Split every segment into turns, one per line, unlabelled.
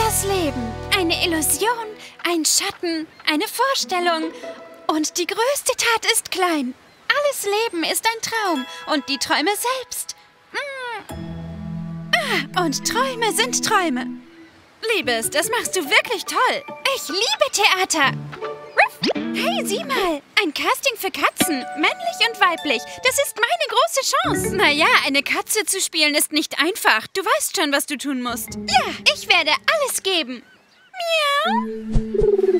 Das Leben. Eine Illusion, ein Schatten, eine Vorstellung. Und die größte Tat ist klein. Alles Leben ist ein Traum und die Träume selbst. Und Träume sind Träume. Liebes, das machst du wirklich toll. Ich liebe Theater. Hey, sieh mal. Ein Casting für Katzen. Männlich und weiblich. Das ist meine große Chance. Naja, eine Katze zu spielen ist nicht einfach. Du weißt schon, was du tun musst. Ja, ich werde alles geben. Miau.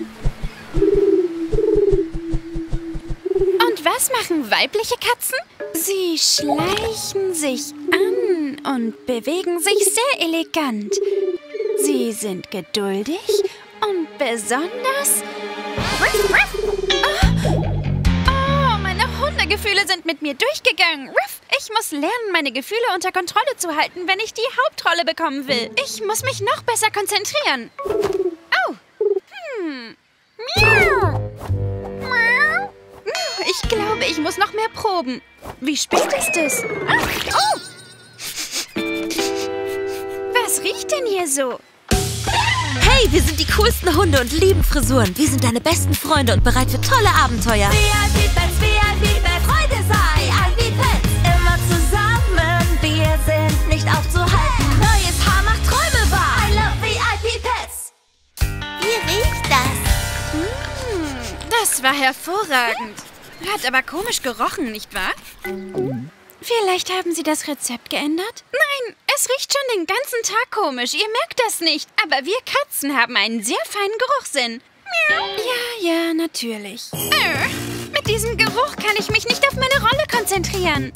Und was machen weibliche Katzen? Sie schleichen sich an und bewegen sich sehr elegant. Sie sind geduldig und besonders... Oh, meine Hundegefühle sind mit mir durchgegangen. Ruff, ich muss lernen, meine Gefühle unter Kontrolle zu halten, wenn ich die Hauptrolle bekommen will. Ich muss mich noch besser konzentrieren. Oh. Miau. Miau. Ich glaube, ich muss noch mehr proben. Wie spät ist es? Oh. Was riecht denn hier so?
Hey, wir sind die coolsten Hunde und lieben Frisuren. Wir sind deine besten Freunde und bereit für tolle Abenteuer.
VIP-Pets, Freude sei ein VIP-Pets. Immer zusammen, wir sind nicht aufzuhalten. Neues Haar macht Träume wahr. I love VIP-Pets. Wie riecht das?
Das war hervorragend. Hat aber komisch gerochen, nicht wahr? Vielleicht haben Sie das Rezept geändert? Nein, es riecht schon den ganzen Tag komisch. Ihr merkt das nicht. Aber wir Katzen haben einen sehr feinen Geruchssinn. Ja, natürlich. Mit diesem Geruch kann ich mich nicht auf meine Rolle konzentrieren.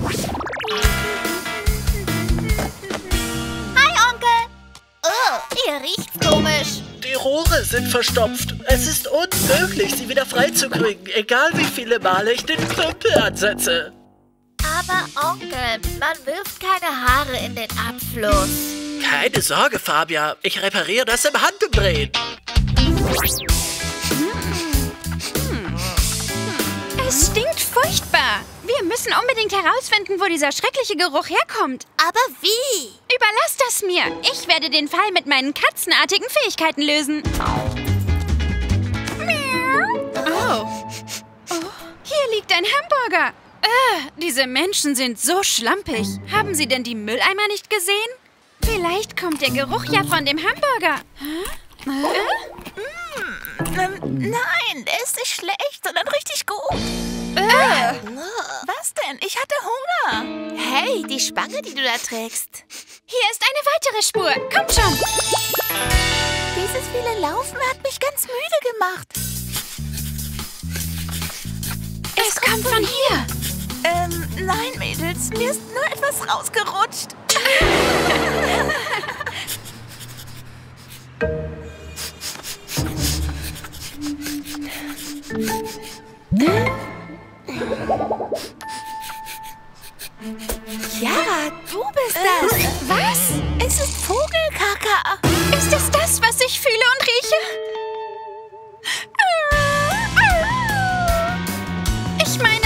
Hi, Onkel. Oh, ihr riecht's komisch.
Die Rohre sind verstopft. Es ist unmöglich, sie wieder freizukriegen, egal wie viele Male ich den Knüppel ansetze.
Aber Onkel, man wirft keine Haare in den Abfluss.
Keine Sorge, Fabia. Ich repariere das im Handumdrehen.
Es stinkt furchtbar. Wir müssen unbedingt herausfinden, wo dieser schreckliche Geruch herkommt.
Aber wie?
Überlass das mir. Ich werde den Fall mit meinen katzenartigen Fähigkeiten lösen. Oh. Hier liegt ein Hamburger. Diese Menschen sind so schlampig. Haben Sie denn die Mülleimer nicht gesehen? Vielleicht kommt der Geruch ja von dem Hamburger.
Nein, der ist nicht schlecht, sondern richtig gut. Was denn? Ich hatte Hunger. Hey, die Spange, die du da trägst.
Hier ist eine weitere Spur. Kommt schon.
Dieses viele Laufen hat mich ganz müde gemacht.
Es kommt von hier.
Nein, Mädels, mir ist nur etwas rausgerutscht. Ja, du bist das.
Was?
Es ist Vogelkaka.
Ist es das, was ich fühle und rieche? Ich meine,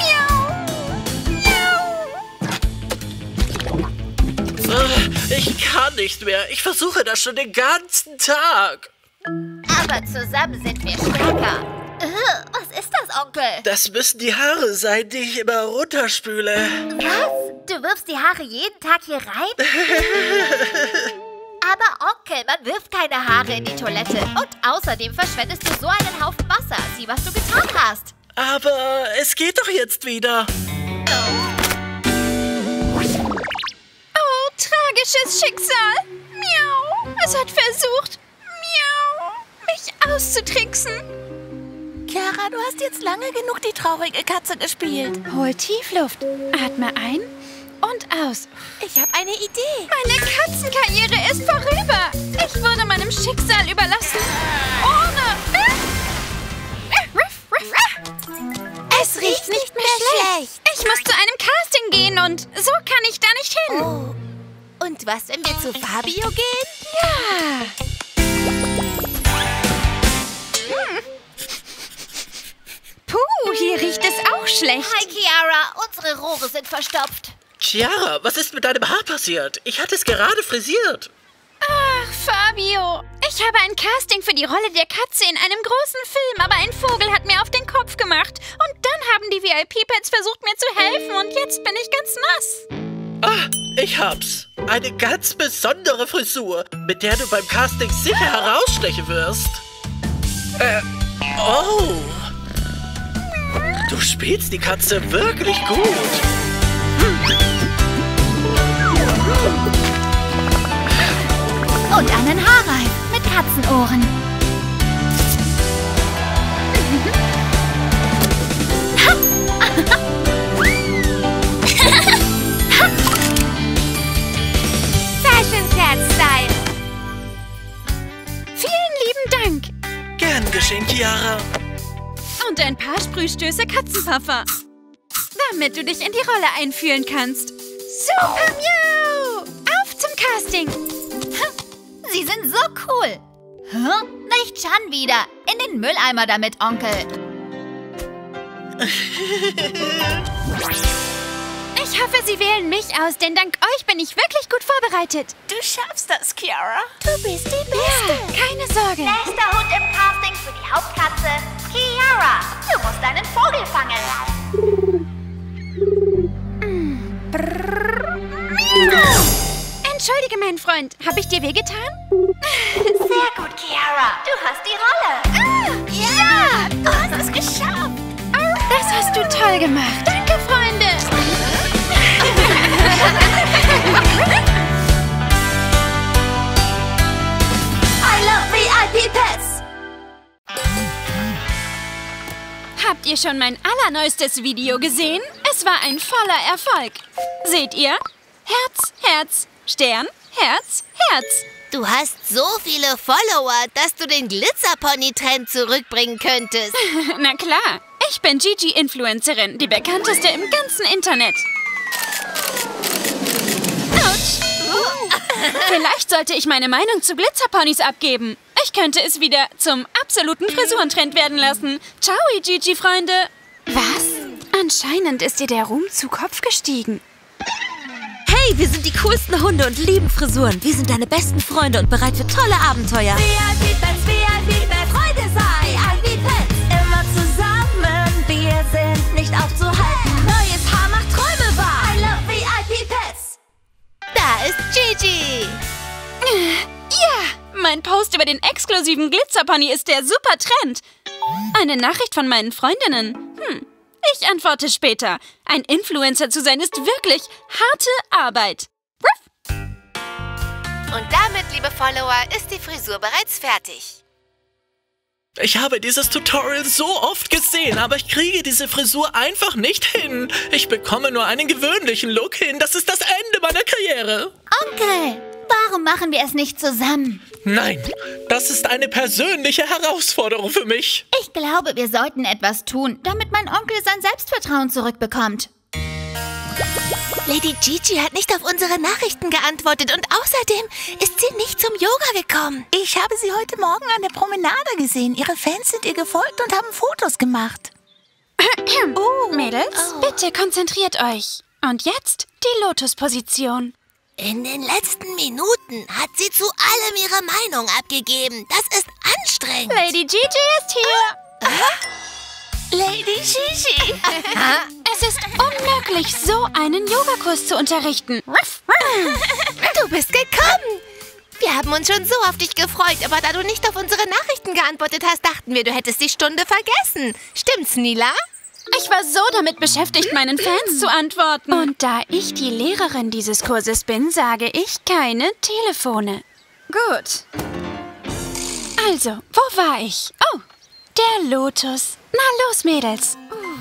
Ich kann nicht mehr. Ich versuche das schon den ganzen Tag.
Aber zusammen sind wir stärker. Was ist das, Onkel?
Das müssen die Haare sein, die ich immer runterspüle.
Was? Du wirfst die Haare jeden Tag hier rein? Aber Onkel, man wirft keine Haare in die Toilette. Und außerdem verschwendest du so einen Haufen Wasser. Sieh, was du getan hast.
Aber es geht doch jetzt wieder.
Oh, tragisches Schicksal. Miau. Es hat versucht, mich auszutricksen.
Chiara, du hast jetzt lange genug die traurige Katze gespielt.
Hol Tiefluft. Atme ein und aus.
Ich habe eine Idee.
Meine Katzenkarriere ist vorüber. Ich wurde meinem Schicksal überlassen. Ohne... Es riecht nicht mehr schlecht. Ich muss zu einem Casting gehen und so kann ich da nicht hin.
Oh. Und was, wenn wir zu Fabio gehen?
Ja. Puh, hier riecht es auch schlecht.
Hi, Chiara. Unsere Rohre sind verstopft.
Chiara, was ist mit deinem Haar passiert? Ich hatte es gerade frisiert.
Ach, Fabio. Fabio. Ich habe ein Casting für die Rolle der Katze in einem großen Film, aber ein Vogel hat mir auf den Kopf gemacht. Und dann haben die VIP-Pets versucht, mir zu helfen und jetzt bin ich ganz nass.
Ah, ich hab's. Eine ganz besondere Frisur, mit der du beim Casting sicher herausstechen wirst. Oh. Du spielst die Katze wirklich gut.
Und einen Haarreif mit Katzenohren. Fashion Cat Style.
Vielen lieben Dank.
Gern geschehen, Chiara.
Und ein paar Sprühstöße Katzenpuffer. Damit du dich in die Rolle einfühlen kannst. Super Miau! Auf zum Casting.
Sie sind so cool. Nicht schon wieder. In den Mülleimer damit, Onkel.
Ich hoffe, Sie wählen mich aus, denn dank euch bin ich wirklich gut vorbereitet.
Du schaffst das, Chiara.
Du bist die Beste.
Ja, keine Sorge.
Nächster Hund im Casting für die Hauptkatze, Chiara. Du musst einen Vogel fangen.
Entschuldige, mein Freund. Habe ich dir wehgetan?
Sehr gut, Chiara. Du hast die Rolle. Ja, du hast es geschafft.
Das hast du toll gemacht. Danke, Freunde.
I love VIP Pets.
Habt ihr schon mein allerneuestes Video gesehen? Es war ein voller Erfolg. Seht ihr? Herz, Herz, Stern, Herz, Herz.
Du hast so viele Follower, dass du den Glitzerpony-Trend zurückbringen könntest.
Na klar, ich bin Gigi-Influencerin, die bekannteste im ganzen Internet. Autsch! Vielleicht sollte ich meine Meinung zu Glitzerponys abgeben. Ich könnte es wieder zum absoluten Frisurentrend werden lassen. Ciao, Gigi-Freunde. Was? Anscheinend ist dir der Ruhm zu Kopf gestiegen.
Hey, wir sind die coolsten Hunde und lieben Frisuren. Wir sind deine besten Freunde und bereit für tolle Abenteuer.
VIP Pets, Freude sei ein VIP Pets. Immer zusammen, wir sind nicht aufzuhalten. Neues Haar macht Träume wahr. I love VIP Pets.
Da ist Gigi.
Ja, mein Post über den exklusiven Glitzerpony ist der super Trend. Eine Nachricht von meinen Freundinnen. Ich antworte später. Ein Influencer zu sein ist wirklich harte Arbeit. Ruff.
Und damit, liebe Follower, ist die Frisur bereits fertig.
Ich habe dieses Tutorial so oft gesehen, aber ich kriege diese Frisur einfach nicht hin. Ich bekomme nur einen gewöhnlichen Look hin. Das ist das Ende meiner Karriere.
Onkel, warum machen wir es nicht zusammen?
Nein, das ist eine persönliche Herausforderung für mich.
Ich glaube, wir sollten etwas tun, damit mein Onkel sein Selbstvertrauen zurückbekommt.
Lady Gigi hat nicht auf unsere Nachrichten geantwortet und außerdem ist sie nicht zum Yoga gekommen.
Ich habe sie heute Morgen an der Promenade gesehen. Ihre Fans sind ihr gefolgt und haben Fotos gemacht.
Mädels, bitte konzentriert euch. Und jetzt die Lotusposition.
In den letzten Minuten hat sie zu allem ihre Meinung abgegeben. Das ist anstrengend.
Lady Gigi ist hier.
Lady Gigi.
Es ist unmöglich, so einen Yogakurs zu unterrichten.
Du bist gekommen. Wir haben uns schon so auf dich gefreut, aber da du nicht auf unsere Nachrichten geantwortet hast, dachten wir, du hättest die Stunde vergessen. Stimmt's, Nila?
Ich war so damit beschäftigt, meinen Fans zu antworten. Und da ich die Lehrerin dieses Kurses bin, sage ich keine Telefone. Gut. Also, wo war ich? Oh, der Lotus. Na los, Mädels.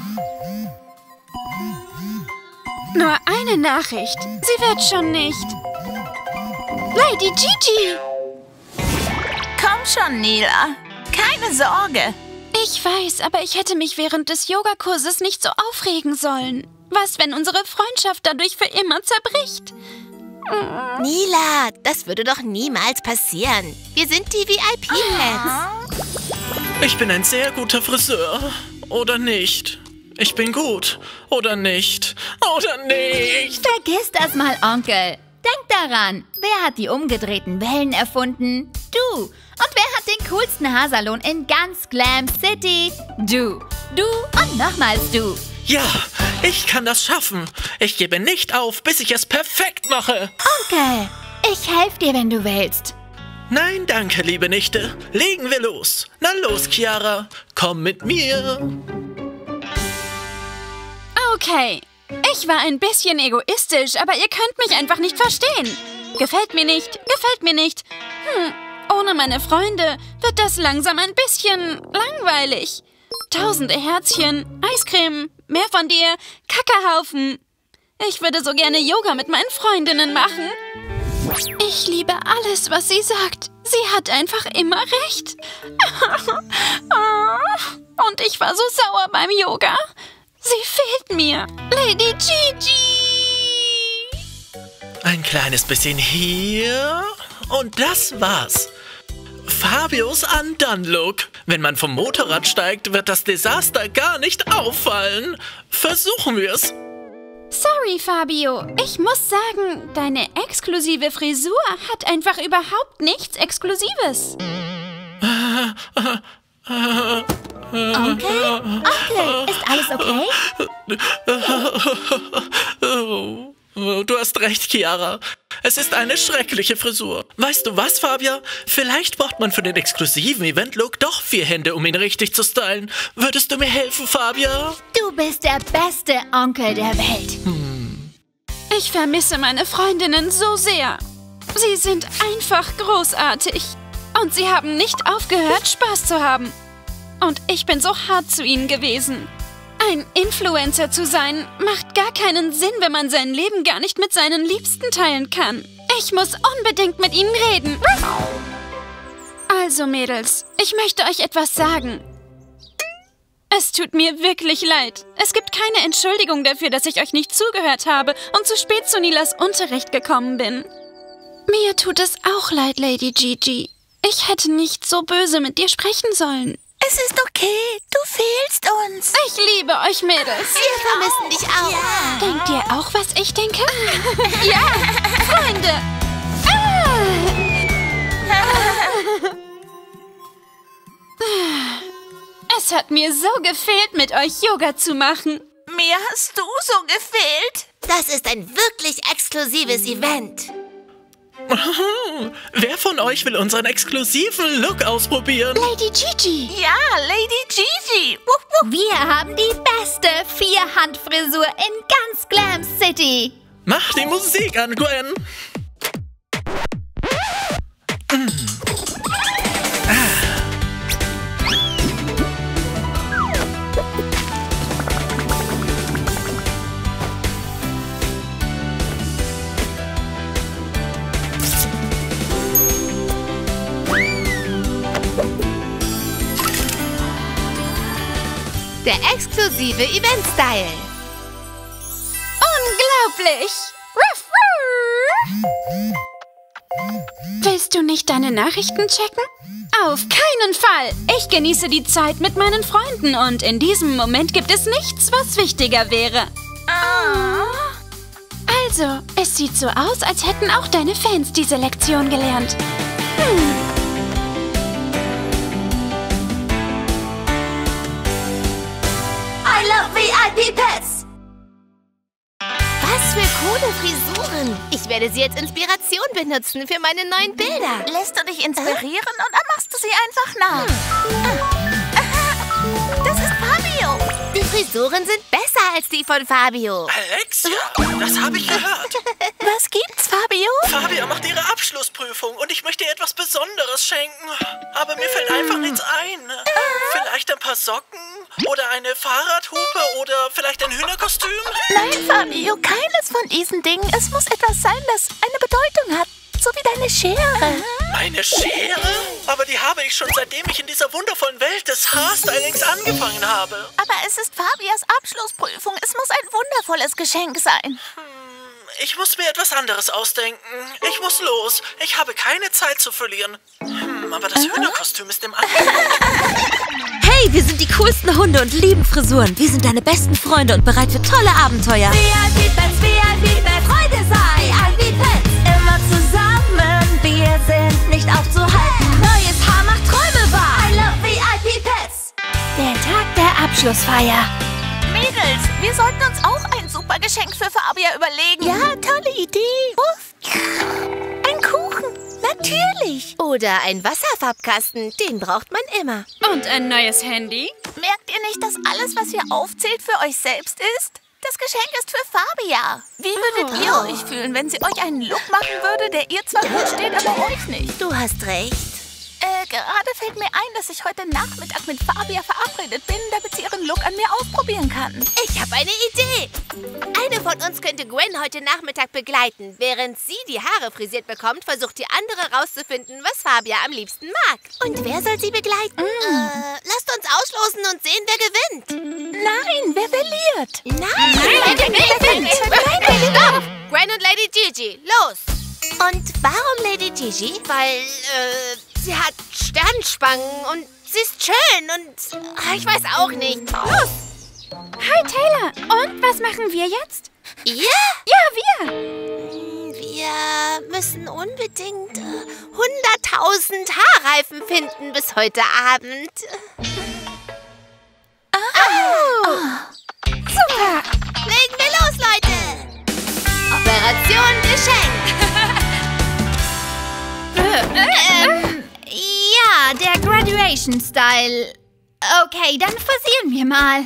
Nur eine Nachricht. Sie wird schon nicht. Lady Gigi!
Komm schon, Nila. Keine Sorge.
Ich weiß, aber ich hätte mich während des Yogakurses nicht so aufregen sollen. Was, wenn unsere Freundschaft dadurch für immer zerbricht?
Nila, das würde doch niemals passieren. Wir sind die VIP-Pets.
Ich bin ein sehr guter Friseur. Oder nicht? Ich bin gut. Oder nicht? Oder nicht?
Vergiss das mal, Onkel. Denk daran, wer hat die umgedrehten Wellen erfunden?
du. Und wer hat den coolsten Haarsalon in ganz Glam City? Du. Du und nochmals du.
Ja, ich kann das schaffen. Ich gebe nicht auf, bis ich es perfekt mache.
Onkel, ich helfe dir, wenn du willst.
Nein, danke, liebe Nichte. Legen wir los. Na los, Chiara. Komm mit mir.
Okay, ich war ein bisschen egoistisch, aber ihr könnt mich einfach nicht verstehen. Gefällt mir nicht, gefällt mir nicht. Ohne meine Freunde wird das langsam ein bisschen langweilig. Tausende Herzchen, Eiscreme, mehr von dir, Kackerhaufen. Ich würde so gerne Yoga mit meinen Freundinnen machen. Ich liebe alles, was sie sagt. Sie hat einfach immer recht. Und ich war so sauer beim Yoga. Sie fehlt mir. Lady Gigi.
Ein kleines bisschen hier. Und das war's. Fabios Undone-Look. Wenn man vom Motorrad steigt, wird das Desaster gar nicht auffallen. Versuchen wir's.
Sorry, Fabio. Ich muss sagen, deine exklusive Frisur hat einfach überhaupt nichts Exklusives.
Onkel? Onkel, ist alles okay?
Du hast recht, Chiara. Es ist eine schreckliche Frisur. Weißt du was, Fabia? Vielleicht braucht man für den exklusiven Event-Look doch 4 Hände, um ihn richtig zu stylen. Würdest du mir helfen, Fabia?
Du bist der beste Onkel der Welt.
Ich vermisse meine Freundinnen so sehr. Sie sind einfach großartig. Und sie haben nicht aufgehört, Spaß zu haben. Und ich bin so hart zu ihnen gewesen. Ein Influencer zu sein, macht gar keinen Sinn, wenn man sein Leben gar nicht mit seinen Liebsten teilen kann. Ich muss unbedingt mit ihnen reden. Also, Mädels, ich möchte euch etwas sagen. Es tut mir wirklich leid. Es gibt keine Entschuldigung dafür, dass ich euch nicht zugehört habe und zu spät zu Nilas Unterricht gekommen bin. Mir tut es auch leid, Lady Gigi. Ich hätte nicht so böse mit dir sprechen sollen.
Es ist okay, du fehlst uns.
Ich liebe euch, Mädels.
Wir vermissen dich auch.
Ja.
Denkt ihr auch, was ich denke? Ja, Freunde. Es hat mir so gefehlt, mit euch Yoga zu machen.
Mir hast du so gefehlt.
Das ist ein wirklich exklusives Event.
Wer von euch will unseren exklusiven Look ausprobieren?
Lady Gigi.
Ja, Lady Gigi. Wupp, wupp.
Wir haben die beste 4-Hand-Frisur in ganz Glam City.
Mach die Musik an, Gwen.
Der exklusive Event-Style.
Unglaublich. Ruff, ruff. Willst du nicht deine Nachrichten checken? Auf keinen Fall. Ich genieße die Zeit mit meinen Freunden und in diesem Moment gibt es nichts, was wichtiger wäre. Also, es sieht so aus, als hätten auch deine Fans diese Lektion gelernt.
I love VIP Pets.
Was für coole Frisuren. Ich werde sie als Inspiration benutzen für meine neuen Bilder.
Lässt du dich inspirieren oder machst du sie einfach nach? Das ist Fabio.
Die Frisuren sind besser als die von Fabio.
Alexia, das habe ich gehört.
Was gibt's, Fabio?
Fabia macht ihre Abschlussprüfung und ich möchte ihr etwas Besonderes schenken. Aber mir fällt einfach nichts ein. Vielleicht ein paar Socken oder eine Fahrradhupe oder vielleicht ein Hühnerkostüm?
Nein, Fabio, keines von diesen Dingen. Es muss etwas sein, das eine Bedeutung hat. So wie deine Schere.
Meine Schere? Aber die habe ich schon seitdem ich in dieser wundervollen Welt des Haarstylings angefangen habe.
Aber es ist Fabias Abschlussprüfung. Es muss ein wundervolles Geschenk sein.
Ich muss mir etwas anderes ausdenken. Ich muss los. Ich habe keine Zeit zu verlieren. Aber das Hühnerkostüm ist im Angebot.
Hey, wir sind die coolsten Hunde und lieben Frisuren. Wir sind deine besten Freunde und bereit für tolle Abenteuer.
VIP Pets, Freude sei ein VIP Pets. Immer zusammen, wir sind nicht aufzuhalten.
Abschlussfeier.
Mädels, wir sollten uns auch ein super Geschenk für Fabia überlegen.
Ja, tolle Idee. Uff. Ein Kuchen, natürlich.
Oder ein Wasserfarbkasten, den braucht man immer.
Und ein neues Handy?
Merkt ihr nicht, dass alles, was hier aufzählt, für euch selbst ist? Das Geschenk ist für Fabia. Wie würdet ihr euch fühlen, wenn sie euch einen Look machen würde, der ihr zwar gut steht, aber euch nicht?
Du hast recht.
Gerade fällt mir ein, dass ich heute Nachmittag mit Fabia verabredet bin, damit sie ihren Look an mir ausprobieren kann.
Ich habe eine Idee. Eine von uns könnte Gwen heute Nachmittag begleiten. Während sie die Haare frisiert bekommt, versucht die andere rauszufinden, was Fabia am liebsten mag. Und wer soll sie begleiten? Lasst uns auslosen und sehen, wer gewinnt.
Nein, wer verliert?
Nein, wer gewinnt? Gwen und Lady Gigi, los! Und warum Lady Gigi? Weil, sie hat Sternspangen und sie ist schön und ich weiß auch nicht. Los!
Hi, Taylor. Und was machen wir jetzt?
Ihr?
Ja, wir.
Wir müssen unbedingt 100.000 Haarreifen finden bis heute Abend.
Super.
Legen wir los, Leute! Operation Geschenk!
Ja, der Graduation-Style. Okay, dann frisieren wir mal.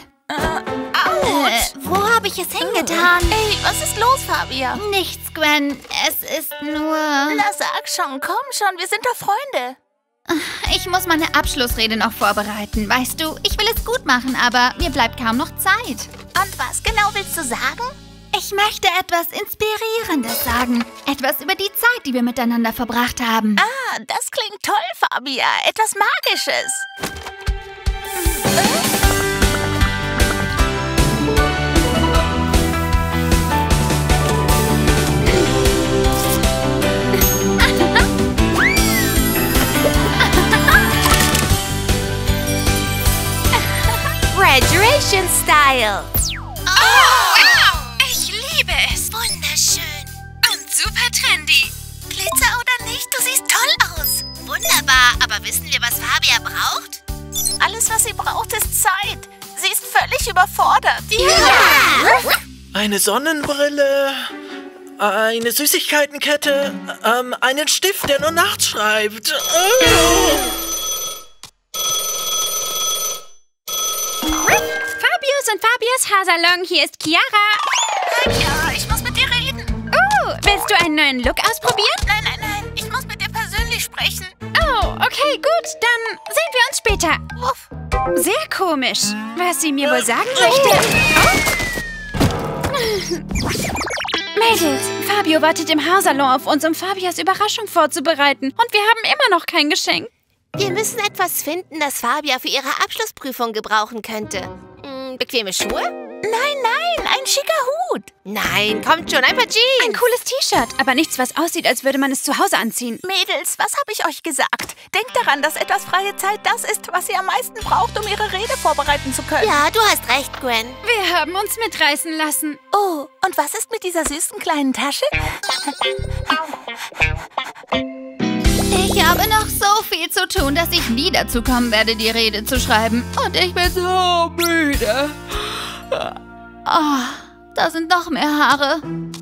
Wo habe ich es hingetan?
Ey, was ist los, Fabia?
Nichts, Gwen. Es ist nur...
Na, sag schon, komm schon, wir sind doch Freunde.
Ich muss meine Abschlussrede noch vorbereiten. Weißt du, ich will es gut machen, aber mir bleibt kaum noch Zeit.
Und was genau willst du sagen?
Ich möchte etwas Inspirierendes sagen. Etwas über die Zeit, die wir miteinander verbracht haben.
Ah, das klingt toll, Fabia. Etwas Magisches.
Graduation Style!
Ich liebe es.
Wunderschön.
Und super trendy.
Glitzer oder nicht, du siehst toll aus. Wunderbar, aber wissen wir, was Fabia braucht?
Alles, was sie braucht, ist Zeit. Sie ist völlig überfordert.
Ja!
Eine Sonnenbrille, eine Süßigkeitenkette, einen Stift, der nur nachts schreibt.
Fabius und Fabias Haarsalon, hier ist Chiara.
Hi, Chiara, ich muss mit dir reden.
Willst du einen neuen Look ausprobieren?
Nein, ich muss mit dir persönlich sprechen.
Oh, okay, gut. Dann sehen wir uns später.
Uff.
Sehr komisch. Was sie mir wohl sagen möchte. Mädels, Fabio wartet im Haarsalon auf uns, um Fabias Überraschung vorzubereiten. Und wir haben immer noch kein Geschenk.
Wir müssen etwas finden, das Fabia für ihre Abschlussprüfung gebrauchen könnte. Bequeme Schuhe?
Nein, ein schicker Hut.
Nein, kommt schon, ein paar Jeans.
Ein cooles T-Shirt, aber nichts, was aussieht, als würde man es zu Hause anziehen.
Mädels, was habe ich euch gesagt? Denkt daran, dass etwas freie Zeit das ist, was ihr am meisten braucht, um ihre Rede vorbereiten zu können.
Ja, du hast recht, Gwen.
Wir haben uns mitreißen lassen.
Oh, und was ist mit dieser süßen kleinen Tasche?
Ich habe noch so viel zu tun, dass ich nie dazu kommen werde, die Rede zu schreiben. Und ich bin so müde. Da sind noch mehr Haare.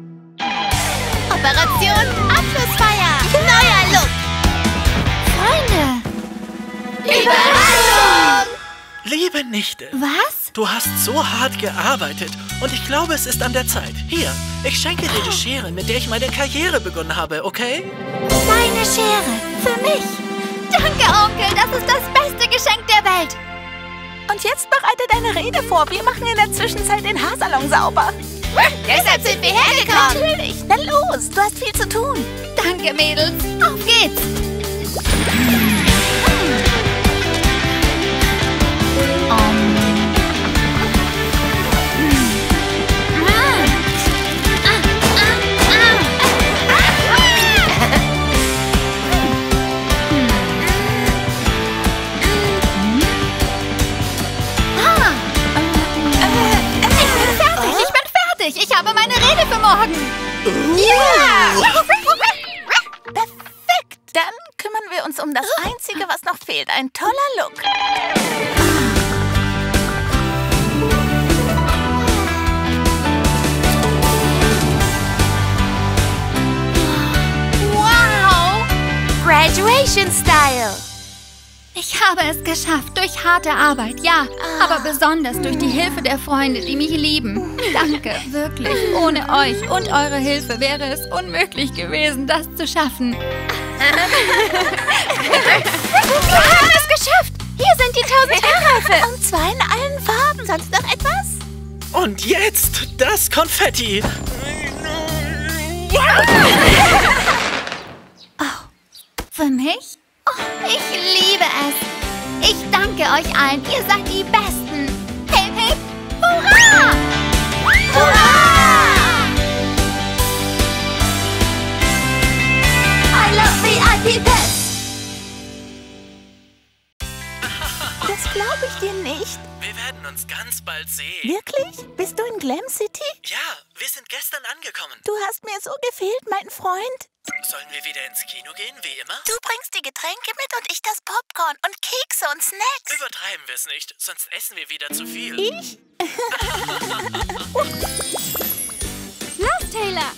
Operation Abschlussfeier. Neuer Look.
Freunde.
Überraschung.
Liebe Nichte,
Was?
du hast so hart gearbeitet und ich glaube, es ist an der Zeit. Hier, ich schenke dir die Schere, mit der ich meine Karriere begonnen habe, okay?
Deine Schere. Für mich. Danke, Onkel. Das ist das beste Geschenk der Welt.
Und jetzt bereite deine Rede vor. Wir machen in der Zwischenzeit den Haarsalon sauber.
Deshalb sind wir hergekommen.
Natürlich. Na los, du hast viel zu tun.
Danke, Mädels. Auf geht's. Ich habe meine Rede für morgen.
Ja! Perfekt. Dann kümmern wir uns um das Einzige, was noch fehlt. Ein toller Look.
Graduation Style.
Ich habe es geschafft, durch harte Arbeit, ja, aber besonders durch die Hilfe der Freunde, die mich lieben. Danke, wirklich. Ohne euch und eure Hilfe wäre es unmöglich gewesen, das zu schaffen.
Wir haben es geschafft! Hier sind die 1000 Haarreife!
Und zwar in allen Farben.
Sonst noch etwas?
Und jetzt das Konfetti.
Für mich? Oh, ich liebe es. Ich danke euch allen. Ihr seid die Besten. Hip, hip, hurra! Hurra!
I love VIP Pets.
Das glaube ich dir nicht.
Wir werden uns ganz bald sehen.
Wirklich? Bist du in Glam City?
Ja, wir sind gestern angekommen.
Du hast mir so gefehlt, mein Freund.
Sollen wir wieder ins Kino gehen, wie immer?
Du bringst die Getränke mit und ich das Popcorn und Kekse und Snacks.
Übertreiben wir es nicht, sonst essen wir wieder zu viel.
Ich?
Los, Taylor!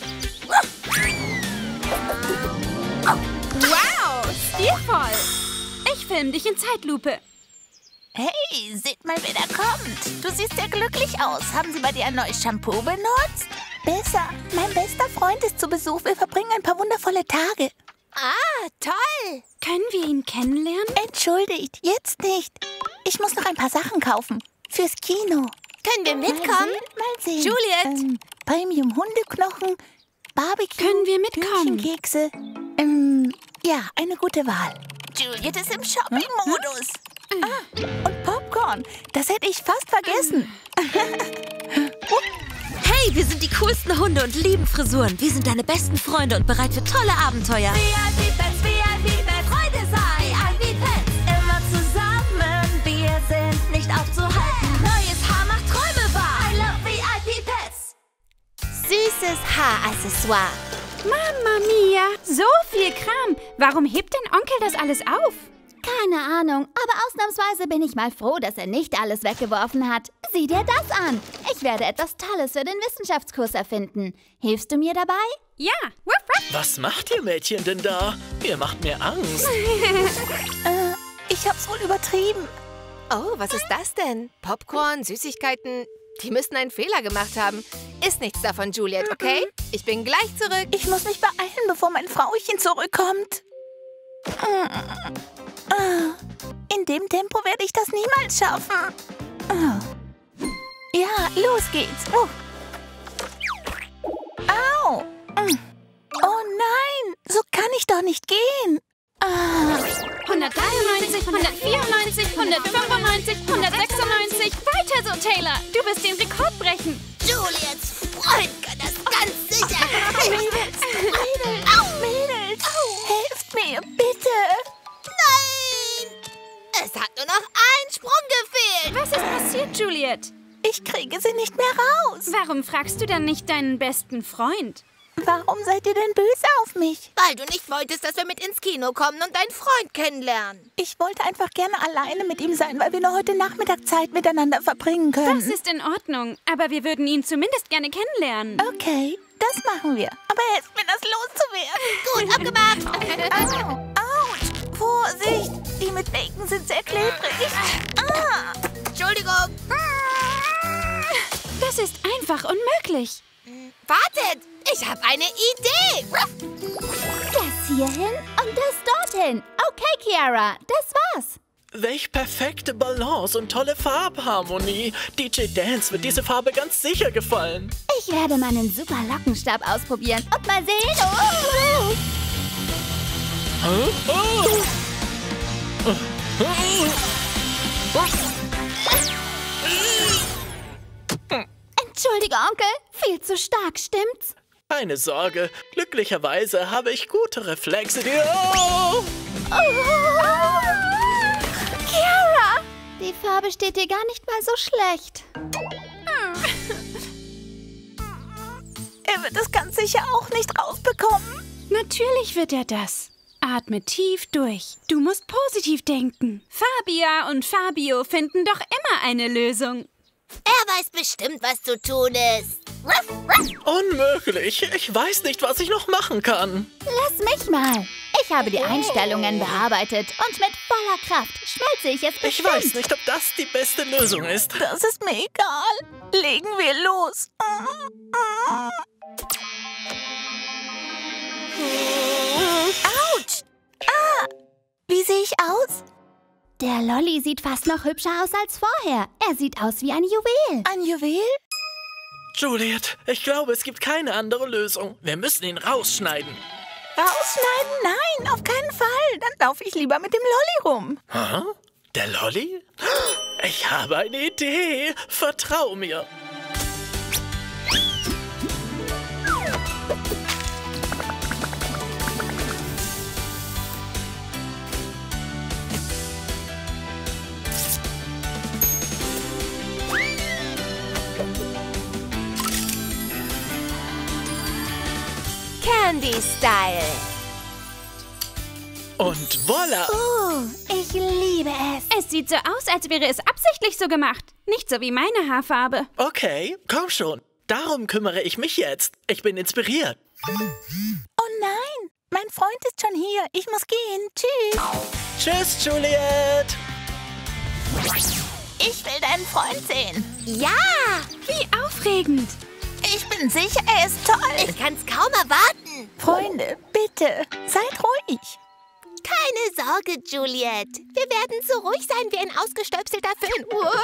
Wow, stilvoll! Ich film dich in Zeitlupe.
Hey, seht mal, wer da kommt. Du siehst sehr glücklich aus. Haben Sie bei dir ein neues Shampoo benutzt? Besser. Mein bester Freund ist zu Besuch. Wir verbringen ein paar wundervolle Tage.
Ah, toll.
Können wir ihn kennenlernen?
Entschuldigt, jetzt nicht. Ich muss noch ein paar Sachen kaufen. Fürs Kino.
Können wir mitkommen?
Mal sehen.
Juliet.
Premium-Hundeknochen, Barbecue,
Können wir mitkommen?
Hühnchenkekse. Ja, eine gute Wahl. Juliet ist im Shopping-Modus. Und Popcorn. Das hätte ich fast vergessen.
Hey, wir sind die coolsten Hunde und lieben Frisuren. Wir sind deine besten Freunde und bereit für tolle Abenteuer.
VIP Pets, Freude sei IP Pets. Immer zusammen, wir sind nicht aufzuhalten. Neues Haar macht Träume wahr. I love VIP Pets.
Süßes Haaraccessoire.
Mama mia, so viel Kram. Warum hebt denn Onkel das alles auf?
Keine Ahnung, aber ausnahmsweise bin ich mal froh, dass er nicht alles weggeworfen hat. Sieh dir das an. Ich werde etwas Tolles für den Wissenschaftskurs erfinden. Hilfst du mir dabei?
Ja, wuff, wuff.
Was macht ihr Mädchen denn da? Ihr macht mir Angst.
Ich hab's wohl übertrieben.
Oh, was ist das denn? Popcorn, Süßigkeiten? Die müssten einen Fehler gemacht haben. Ist nichts davon, Juliet, okay? Ich bin gleich zurück.
Ich muss mich beeilen, bevor mein Frauchen zurückkommt. In dem Tempo werde ich das niemals schaffen. Ja, los geht's. Au. Oh nein, so kann ich doch nicht gehen.
193, 194, 195, 196. Weiter so, Taylor. Du wirst den Rekord brechen.
Juliets Freund kann das ganz sicher.
Mädels, helft mir, bitte.
Nein! Es hat nur noch ein Sprung gefehlt.
Was ist passiert, Juliet?
Ich kriege sie nicht mehr raus.
Warum fragst du dann nicht deinen besten Freund?
Warum seid ihr denn böse auf mich?
Weil du nicht wolltest, dass wir mit ins Kino kommen und deinen Freund kennenlernen.
Ich wollte einfach gerne alleine mit ihm sein, weil wir nur heute Nachmittag Zeit miteinander verbringen können.
Das ist in Ordnung, aber wir würden ihn zumindest gerne kennenlernen.
Okay, das machen wir. Aber helft mir, das loszuwerden.
Gut, abgemacht.
Autsch! Vorsicht! Die mit Bacon sind sehr klebrig.
Entschuldigung.
Das ist einfach unmöglich.
Wartet, ich habe eine Idee.
Das hierhin und das dorthin. Okay, Kiara, das war's.
Welch perfekte Balance und tolle Farbharmonie. DJ Dance wird diese Farbe ganz sicher gefallen.
Ich werde meinen super Lockenstab ausprobieren und mal sehen. Entschuldige, Onkel. Viel zu stark, stimmt's?
Keine Sorge, glücklicherweise habe ich gute Reflexe.
Kiara! Die Farbe steht dir gar nicht mal so schlecht.
Er wird es ganz sicher auch nicht rausbekommen.
Natürlich wird er das. Atme tief durch. Du musst positiv denken. Fabia und Fabio finden doch immer eine Lösung.
Er weiß bestimmt, was zu tun ist.
Unmöglich. Ich weiß nicht, was ich noch machen kann.
Lass mich mal. Ich habe die Einstellungen bearbeitet und mit voller Kraft schmelze ich es bestimmt.
Ich weiß nicht, ob das die beste Lösung ist.
Das ist mir egal. Legen wir los. Autsch! Ah, wie sehe ich aus?
Der Lolli sieht fast noch hübscher aus als vorher. Er sieht aus wie ein Juwel.
Ein Juwel?
Juliet, ich glaube, es gibt keine andere Lösung. Wir müssen ihn rausschneiden.
Rausschneiden? Nein, auf keinen Fall. Dann laufe ich lieber mit dem Lolli rum.
Hä? Der Lolli? Ich habe eine Idee. Vertrau mir.
Candy-Style.
Und voila!
Oh, ich liebe es.
Es sieht so aus, als wäre es absichtlich so gemacht. Nicht so wie meine Haarfarbe.
Okay, komm schon. Darum kümmere ich mich jetzt. Ich bin inspiriert.
Oh nein, mein Freund ist schon hier. Ich muss gehen. Tschüss.
Tschüss, Juliet.
Ich will deinen Freund sehen.
Ja,
Wie aufregend.
Ich bin sicher, er ist toll.
ich kann's kaum erwarten.
Freunde, bitte, seid ruhig.
Keine Sorge, Juliet. Wir werden so ruhig sein wie ein ausgestöpselter Föhn.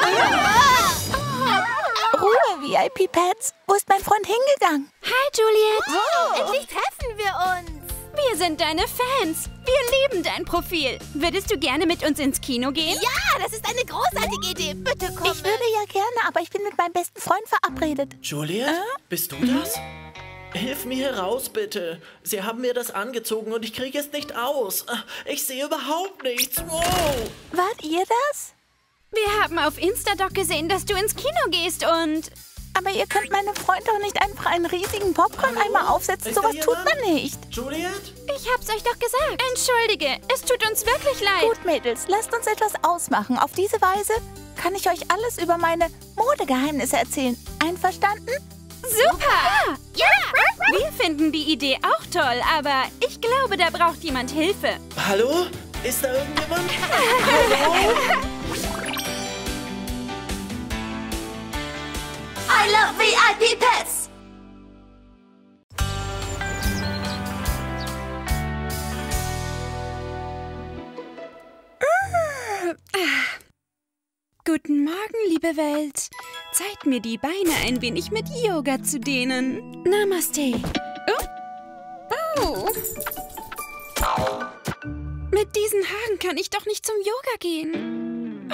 Ruhe, VIP-Pets. Wo ist mein Freund hingegangen?
Hi, Juliet.
Endlich treffen wir uns.
Wir sind deine Fans. Wir lieben dein Profil. Würdest du gerne mit uns ins Kino gehen?
Ja, das ist eine großartige Idee. Bitte komm.
Ich würde ja gerne, aber ich bin mit meinem besten Freund verabredet.
Juliet, bist du das? Hilf mir hier raus, bitte. Sie haben mir das angezogen und ich kriege es nicht aus. Ich sehe überhaupt nichts. Wow.
Wart ihr das?
Wir haben auf Instadoc gesehen, dass du ins Kino gehst und...
Aber ihr könnt meinem Freund doch nicht einfach einen riesigen Popcorn-Eimer aufsetzen.
Ist da
Sowas tut
jemand?
man nicht.
Juliet?
Ich hab's euch doch gesagt. Entschuldige, es tut uns wirklich leid.
Gut, Mädels, lasst uns etwas ausmachen. Auf diese Weise kann ich euch alles über meine Modegeheimnisse erzählen. Einverstanden?
Super! Ja! Wir finden die Idee auch toll, aber ich glaube, da braucht jemand Hilfe.
Hallo? Ist da irgendjemand?
I love VIP Pets.
Guten Morgen, liebe Welt. Zeit, mir die Beine ein wenig mit Yoga zu dehnen. Namaste. Oh. Mit diesen Haaren kann ich doch nicht zum Yoga gehen.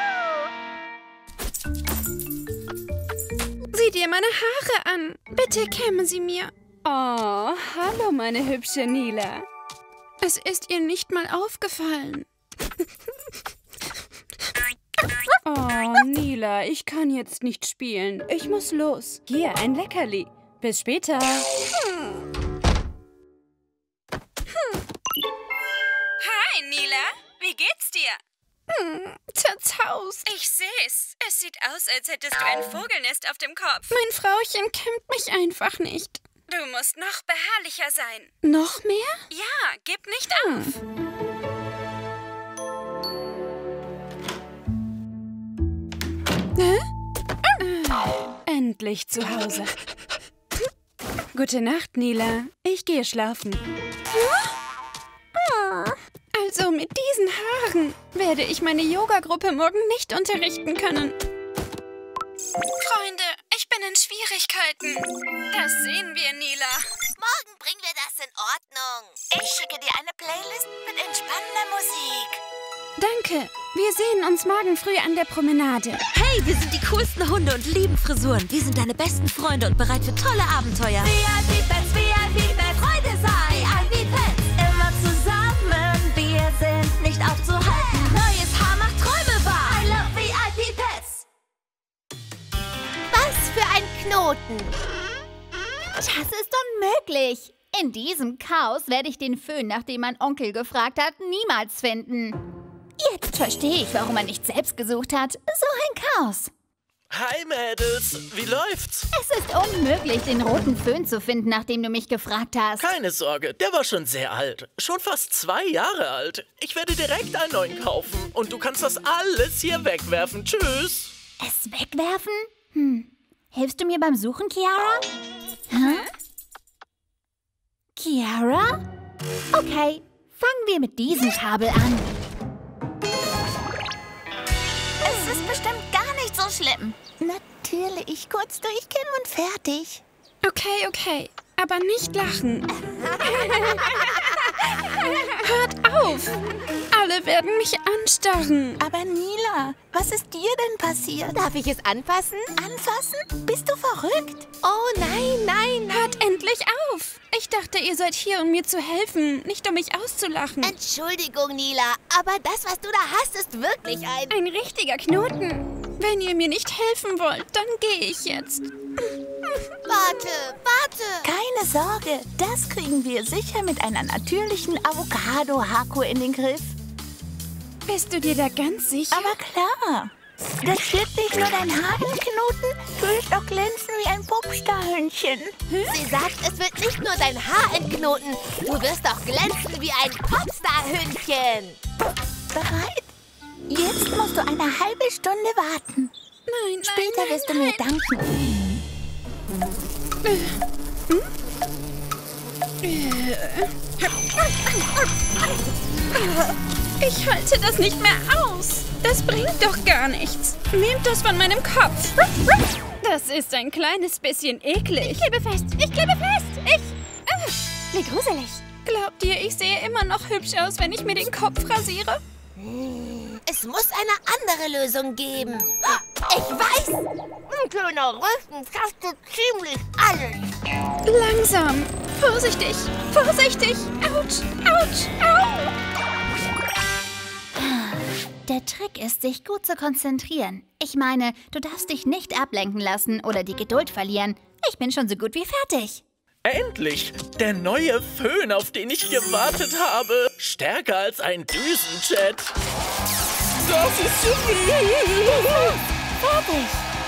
Sieh dir meine Haare an. Bitte kämme sie mir. Oh, hallo, meine hübsche Nila. Es ist ihr nicht mal aufgefallen. Oh, Nila, ich kann jetzt nicht spielen. Ich muss los. Hier, ein Leckerli. Bis später. Hi, Nila. Wie geht's dir? Zerzaust. Ich seh's. Es sieht aus, als hättest du ein Vogelnest auf dem Kopf. Mein Frauchen kämmt mich einfach nicht. Du musst noch beharrlicher sein. Noch mehr? Ja, gib nicht auf. Endlich zu Hause. Gute Nacht, Nila. Ich gehe schlafen. Also mit diesen Haaren werde ich meine Yogagruppe morgen nicht unterrichten können. Freunde, ich bin in Schwierigkeiten. Das sehen wir, Nila.
Morgen bringen wir das in Ordnung.
Ich schicke dir eine Playlist mit entspannender Musik.
Danke. Wir sehen uns morgen früh an der Promenade.
Hey, wir sind die coolsten Hunde und lieben Frisuren. Wir sind deine besten Freunde und bereit für tolle Abenteuer.
VIP Pets, Freude sei ein VIP Pets. Immer zusammen, wir sind nicht aufzuhalten. Neues Haar macht Träume wahr. I love VIP Pets.
Was für ein Knoten.
Das ist unmöglich. In diesem Chaos werde ich den Föhn, nach dem mein Onkel gefragt hat, niemals finden. Jetzt verstehe ich, warum er nicht selbst gesucht hat. So ein Chaos.
Hi Mädels, wie läuft's?
Es ist unmöglich, den roten Föhn zu finden, nachdem du mich gefragt hast.
Keine Sorge, der war schon sehr alt. Schon fast 2 Jahre alt. Ich werde direkt einen neuen kaufen. Und du kannst das alles hier wegwerfen. Tschüss.
Es wegwerfen? Hilfst du mir beim Suchen, Chiara? Chiara? Okay, fangen wir mit diesem Kabel an.
Es ist bestimmt gar nicht so schlimm. Natürlich, kurz durchkämmen und fertig.
Okay, aber nicht lachen. Hört auf! Alle werden mich anstarren.
Aber Nila, was ist dir denn passiert?
Darf ich es anfassen?
Anfassen? Bist du verrückt?
Oh nein.
Hört endlich auf! Ich dachte, ihr seid hier, um mir zu helfen, nicht um mich auszulachen.
Entschuldigung, Nila, aber das, was du da hast, ist wirklich
Ein richtiger Knoten. Wenn ihr mir nicht helfen wollt, dann gehe ich jetzt.
Warte.
Keine Sorge, das kriegen wir sicher mit einer natürlichen Avocado-Haku in den Griff.
Bist du dir da ganz sicher?
Aber klar, das wird nicht nur dein Haar entknoten, du wirst auch glänzen wie ein Popstar-Hündchen.
Sie sagt, es wird nicht nur dein Haar entknoten, du wirst auch glänzen wie ein Popstar-Hündchen.
Bereit? Jetzt musst du eine halbe Stunde warten.
Nein,
Später wirst du mir danken.
Ich halte das nicht mehr aus. Das bringt doch gar nichts. Nehmt das von meinem Kopf. Das ist ein kleines bisschen eklig.
Ich klebe fest. Wie gruselig.
Glaubt ihr, ich sehe immer noch hübsch aus, wenn ich mir den Kopf rasiere?
Es muss eine andere Lösung geben. Ich weiß! Ein schöner Rücken fasst ziemlich alles.
Langsam. Vorsichtig. Autsch. Au.
Der Trick ist, sich gut zu konzentrieren. Ich meine, du darfst dich nicht ablenken lassen oder die Geduld verlieren. Ich bin schon so gut wie fertig.
Endlich! Der neue Föhn, auf den ich gewartet habe. Stärker als ein Düsenjet. Das ist zu viel.
Fertig.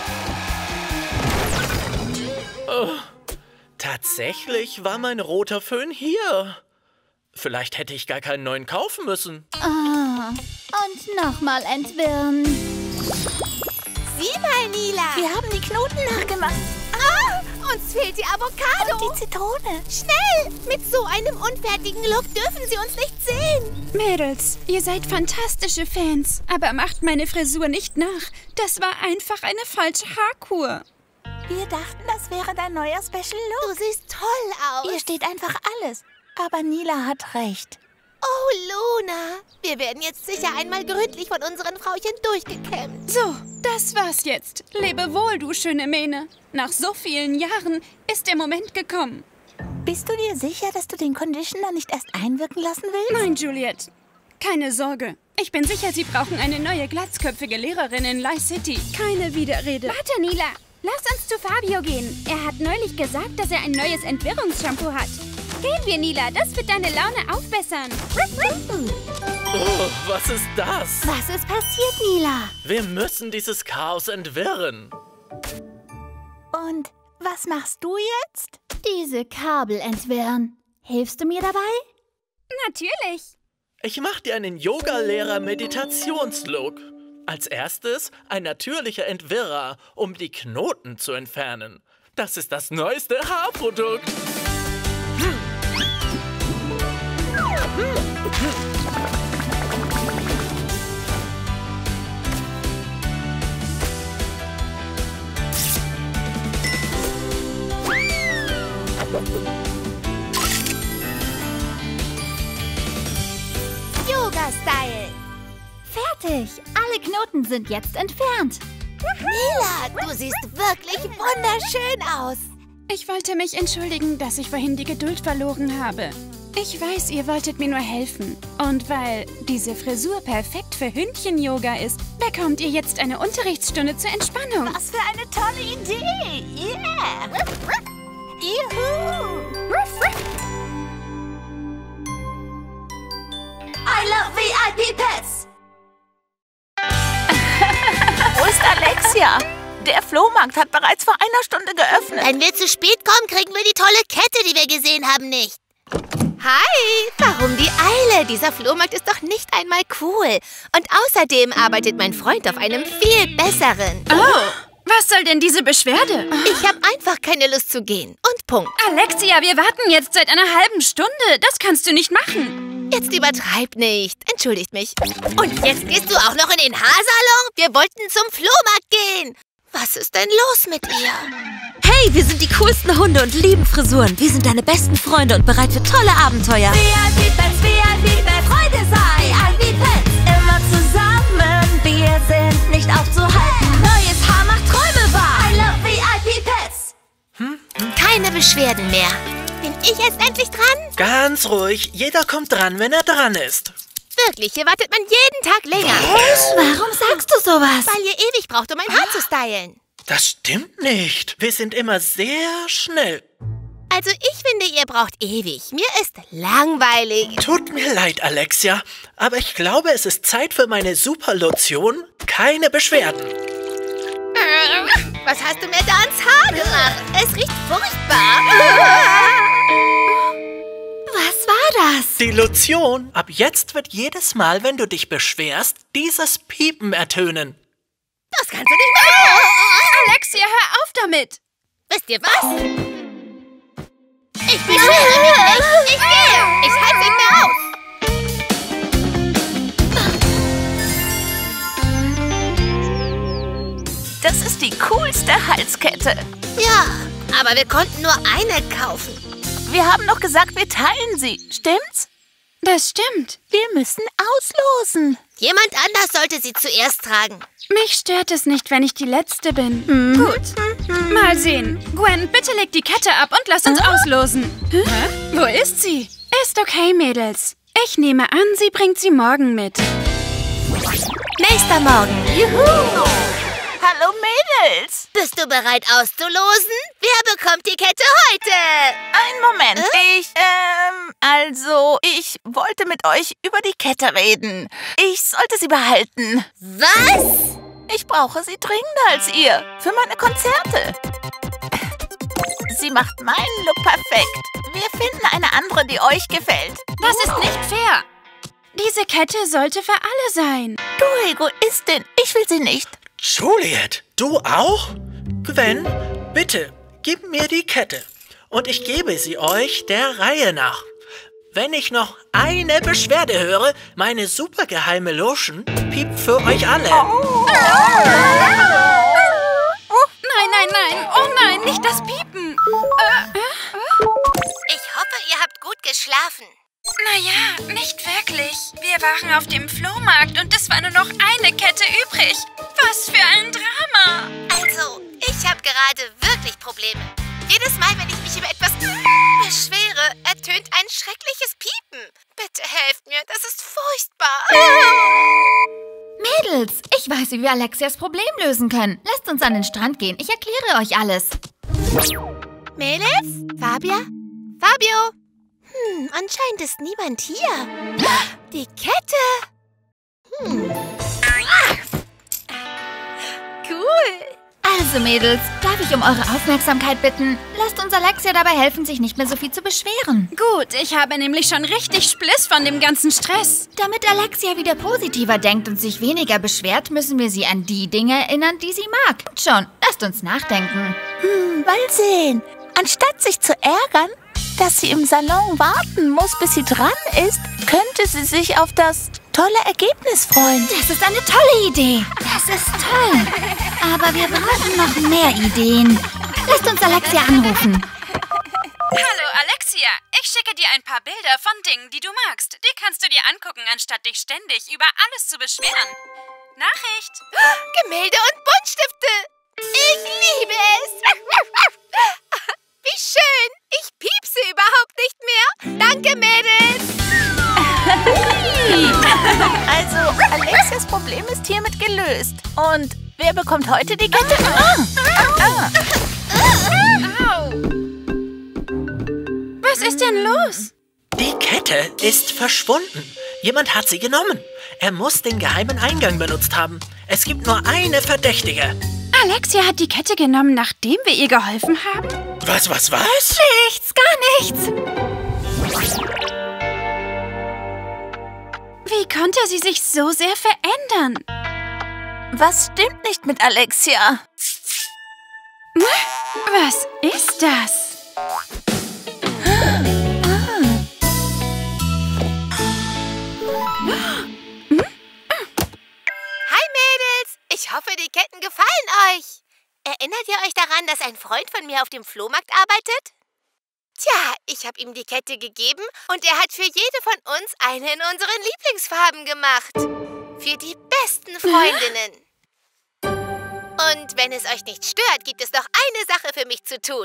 Oh, tatsächlich war mein roter Föhn hier. Vielleicht hätte ich gar keinen neuen kaufen müssen.
Und nochmal entwirren.
Sieh mal, Nila.
Wir haben die Knoten nachgemacht.
Uns fehlt die Avocado.
Und die Zitrone.
Schnell! Mit so einem unfertigen Look dürfen sie uns nicht sehen.
Mädels, ihr seid fantastische Fans. Aber macht meine Frisur nicht nach. Das war einfach eine falsche Haarkur.
Wir dachten, das wäre dein neuer Special Look.
Du siehst toll aus.
Hier steht einfach alles. Aber Nila hat recht.
Oh, Luna. Wir werden jetzt sicher einmal gründlich von unseren Frauchen durchgekämmt.
So, das war's jetzt. Lebe wohl, du schöne Mähne. Nach so vielen Jahren ist der Moment gekommen.
Bist du dir sicher, dass du den Conditioner nicht erst einwirken lassen willst?
Nein, Juliette. Keine Sorge. Ich bin sicher, Sie brauchen eine neue glatzköpfige Lehrerin in Lice City. Keine Widerrede.
Warte, Nila. Lass uns zu Fabio gehen. Er hat neulich gesagt, dass er ein neues Entwirrungsshampoo hat. Gehen wir, Nila. Das wird deine Laune aufbessern.
Oh, was ist das?
Was ist passiert, Nila?
Wir müssen dieses Chaos entwirren.
Und was machst du jetzt?
Diese Kabel entwirren. Hilfst du mir dabei?
Natürlich.
Ich mache dir einen Yoga-Lehrer-Meditationslook. Als erstes ein natürlicher Entwirrer, um die Knoten zu entfernen. Das ist das neueste Haarprodukt.
Yoga-Style.
Fertig. Alle Knoten sind jetzt entfernt.
Nila, du siehst wirklich wunderschön aus.
Ich wollte mich entschuldigen, dass ich vorhin die Geduld verloren habe. Ich weiß, ihr wolltet mir nur helfen. Und weil diese Frisur perfekt für Hündchen-Yoga ist, bekommt ihr jetzt eine Unterrichtsstunde zur Entspannung.
Was für eine tolle Idee! Yeah! Juhu!
I love VIP Pets.
Wo ist Alexia? Der Flohmarkt hat bereits vor einer Stunde geöffnet.
Wenn wir zu spät kommen, kriegen wir die tolle Kette, die wir gesehen haben, nicht. Hi, warum die Eile? Dieser Flohmarkt ist doch nicht einmal cool. Und außerdem arbeitet mein Freund auf einem viel besseren.
Oh, was soll denn diese Beschwerde?
Ich habe einfach keine Lust zu gehen. Und Punkt.
Alexia, wir warten jetzt seit einer halben Stunde. Das kannst du nicht machen.
Jetzt übertreib nicht. Entschuldigt mich. Und jetzt gehst du auch noch in den Haarsalon? Wir wollten zum Flohmarkt gehen. Was ist denn los mit ihr?
Hey, wir sind die coolsten Hunde und lieben Frisuren. Wir sind deine besten Freunde und bereit für tolle Abenteuer.
VIP Pets, Freude sei ein wie Pets. Immer zusammen, wir sind nicht aufzuhalten. Neues Haar macht Träume wahr. I love VIP Pets.
Keine Beschwerden mehr. Bin ich jetzt endlich dran?
Ganz ruhig, jeder kommt dran, wenn er dran ist.
Wirklich, hier wartet man jeden Tag länger.
Warum sagst du sowas?
Weil ihr ewig braucht, um mein Haar zu stylen.
Das stimmt nicht. Wir sind immer sehr schnell.
Also ich finde, ihr braucht ewig. Mir ist langweilig.
Tut mir leid, Alexia, aber ich glaube, es ist Zeit für meine Superlotion. Keine Beschwerden.
Was hast du mir da ans Haar gemacht? Es riecht furchtbar.
Was war das?
Die Lotion. Ab jetzt wird jedes Mal, wenn du dich beschwerst, dieses Piepen ertönen.
Das kannst du nicht machen.
Alexia, hör auf damit.
Wisst ihr was? Ich beschwere mich nicht. Ich gehe. Ich halte nicht mehr aus.
Das ist die coolste Halskette.
Ja, aber wir konnten nur eine kaufen.
Wir haben doch gesagt, wir teilen sie. Stimmt's?
Das stimmt.
Wir müssen auslosen.
Jemand anders sollte sie zuerst tragen.
Mich stört es nicht, wenn ich die Letzte bin. Gut. Mal sehen. Gwen, bitte leg die Kette ab und lass uns auslosen. Hä? Wo ist sie? Ist okay, Mädels. Ich nehme an, sie bringt sie morgen mit.
Nächster Morgen. Juhu!
Hallo Mädels.
Bist du bereit auszulosen? Wer bekommt die Kette heute?
Einen Moment. Ich wollte mit euch über die Kette reden. Ich sollte sie behalten.
Was?
Ich brauche sie dringender als ihr. Für meine Konzerte. Sie macht meinen Look perfekt. Wir finden eine andere, die euch gefällt.
Das ist nicht fair. Diese Kette sollte für alle sein.
Du Egoistin. Ich will sie nicht.
Juliet, du auch? Gwen, bitte, gib mir die Kette. Und ich gebe sie euch der Reihe nach. Wenn ich noch eine Beschwerde höre, meine supergeheime Lotion piept für euch alle.
Nein. Oh nein, nicht das Piepen.
Ich hoffe, ihr habt gut geschlafen.
Naja, nicht wirklich. Wir waren auf dem Flohmarkt und es war nur noch eine Kette übrig. Was für ein Drama.
Also, ich habe gerade wirklich Probleme. Jedes Mal, wenn ich mich über etwas beschwere, ertönt ein schreckliches Piepen. Bitte helft mir, das ist furchtbar.
Mädels, ich weiß, wie wir Alexias Problem lösen können. Lasst uns an den Strand gehen. Ich erkläre euch alles.
Mädels? Fabio? Anscheinend ist niemand hier. Die Kette. Cool.
Also Mädels, darf ich um eure Aufmerksamkeit bitten? Lasst uns Alexia dabei helfen, sich nicht mehr so viel zu beschweren.
Gut, ich habe nämlich schon richtig Spliss von dem ganzen Stress.
Damit Alexia wieder positiver denkt und sich weniger beschwert, müssen wir sie an die Dinge erinnern, die sie mag. Und schon, lasst uns nachdenken.
Mal sehen. Anstatt sich zu ärgern, dass sie im Salon warten muss, bis sie dran ist, könnte sie sich auf das tolle Ergebnis freuen.
Das ist eine tolle Idee. Das ist toll. Aber wir brauchen noch mehr Ideen. Lasst uns Alexia anrufen.
Hallo Alexia, ich schicke dir ein paar Bilder von Dingen, die du magst. Die kannst du dir angucken, anstatt dich ständig über alles zu beschweren. Nachricht.
Gemälde und Buntstifte. Ich liebe es. Wie schön. Ich piepse überhaupt nicht mehr. Danke, Mädels.
Also, Alexias Problem ist hiermit gelöst. Und wer bekommt heute die Kette?
Au. Was ist denn los?
Die Kette ist verschwunden. Jemand hat sie genommen. Er muss den geheimen Eingang benutzt haben. Es gibt nur eine Verdächtige.
Alexia hat die Kette genommen, nachdem wir ihr geholfen haben?
Was?
Nichts, gar nichts.
Wie konnte sie sich so sehr verändern?
Was stimmt nicht mit Alexia?
Was ist das?
Hi Mädels, ich hoffe, die Ketten gefallen euch. Erinnert ihr euch daran, dass ein Freund von mir auf dem Flohmarkt arbeitet? Tja, ich habe ihm die Kette gegeben und er hat für jede von uns eine in unseren Lieblingsfarben gemacht. Für die besten Freundinnen. Und wenn es euch nicht stört, gibt es noch eine Sache für mich zu tun.